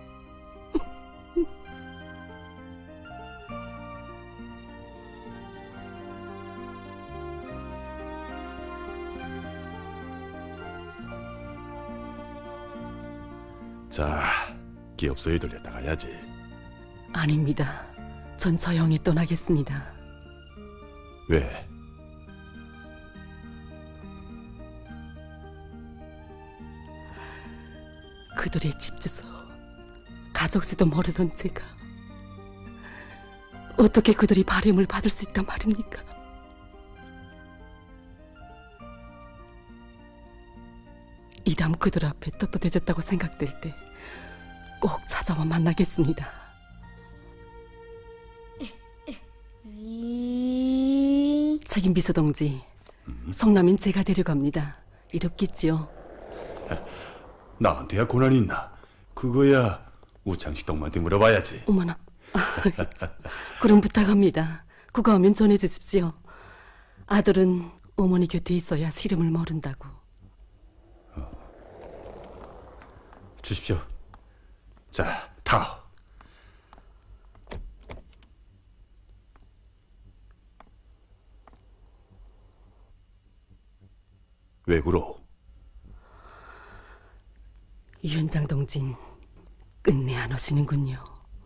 자, 기업소에 들렸다 가야지. 아닙니다. 전 조용히 떠나겠습니다. 왜? 그들의 집 주소, 가족 수도 모르던 제가 어떻게 그들이 바램을 받을 수 있단 말입니까? 이담 그들 앞에 떳떳해졌다고 생각될 때 꼭 찾아와 만나겠습니다. 책임 비서동지, 성남인 제가 데려갑니다. 이롭겠지요? 나한테야 고난이 있나? 그거야 우창식 동무한테 물어봐야지. 어머나. 그럼 부탁합니다. 그거 하면 전해주십시오. 아들은 어머니 곁에 있어야 시름을 모른다고. 주십시오. 자, 타오. 왜 그러? 위원장 동진 끝내 안 오시는군요.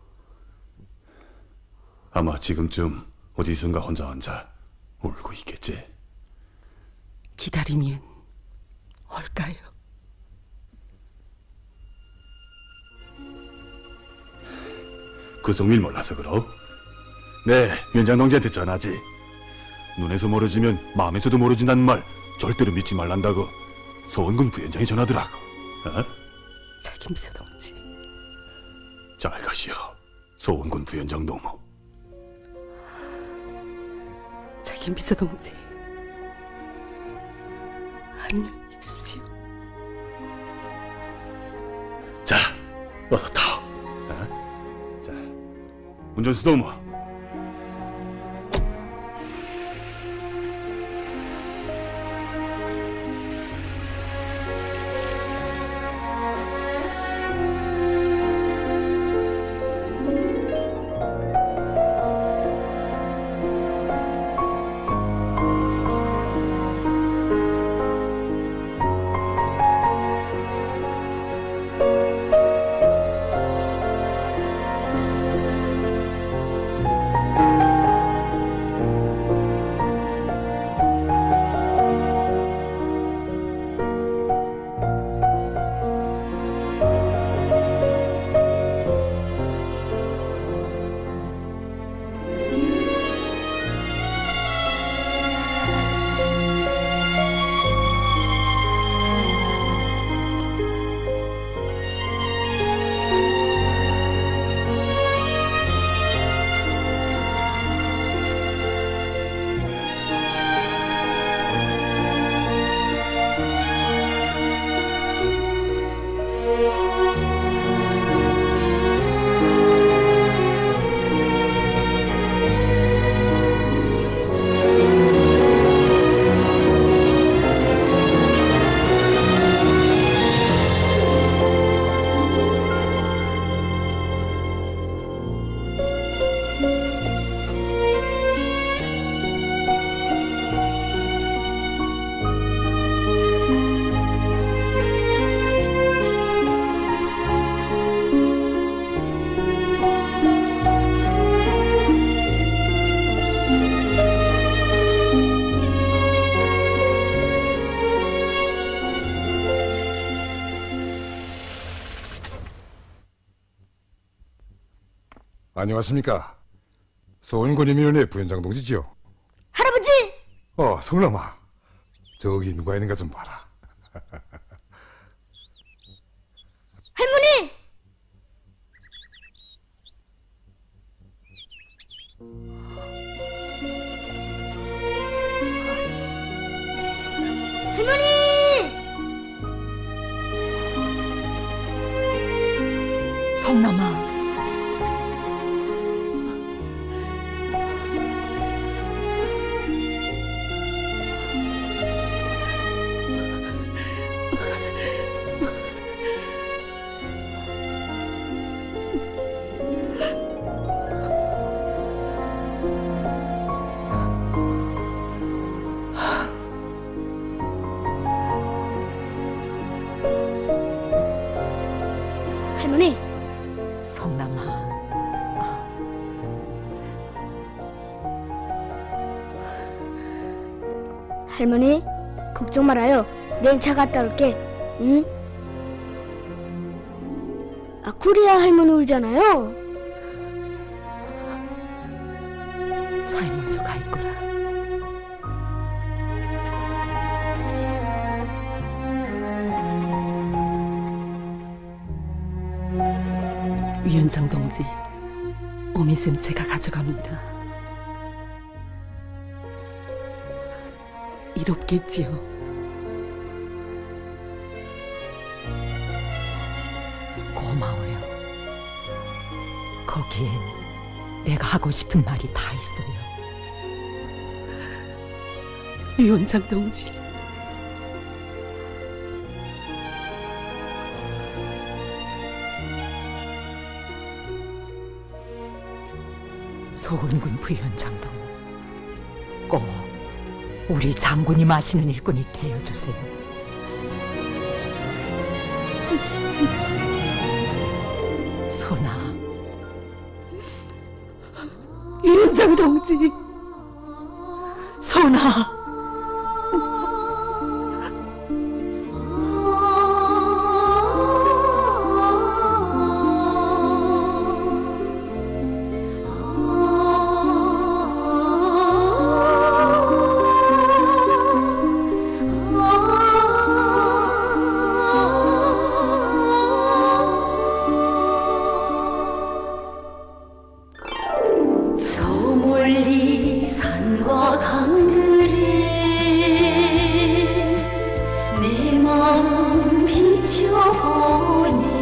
아마 지금쯤 어디선가 혼자 울고 있겠지. 기다리면 올까요? 그 속일 몰라서 그러? 네, 위원장 동지한테 전하지. 눈에서 멀어지면 마음에서도 멀어진다는 말 절대로 믿지 말란다고 서원군 부위원장이 전하더라고. 어? 책임서 동지. 잘 가시오, 서원군 부위원장 동무. 책임비서 동지. 안녕히 계십시오. 자, 어서 타오. 어? 자, 운전수 동무. 안녕하십니까. 소원군이민원회 부위원장 동지지요. 할아버지! 성남아. 저기 누가 있는가 좀 봐라. 할머니! 할머니! 성남아. 할머니! 성남아. 할머니, 걱정 말아요. 내일 차 갔다 올게. 응? 그래야 할머니 울잖아요. 차에 먼저 가 있거라. 위원장 동지, 오미는 제가 가져갑니다. 이롭겠지요. 고마워요. 거기엔 내가 하고 싶은 말이 다 있어요. 위원장 동지, 소은군 부위원장도 꼭 우리 장군님 아시는 일꾼이 되어주세요. 소나. 위원장 동지, 소나. 저 멀리 산과 강들에 내 마음 비춰보네.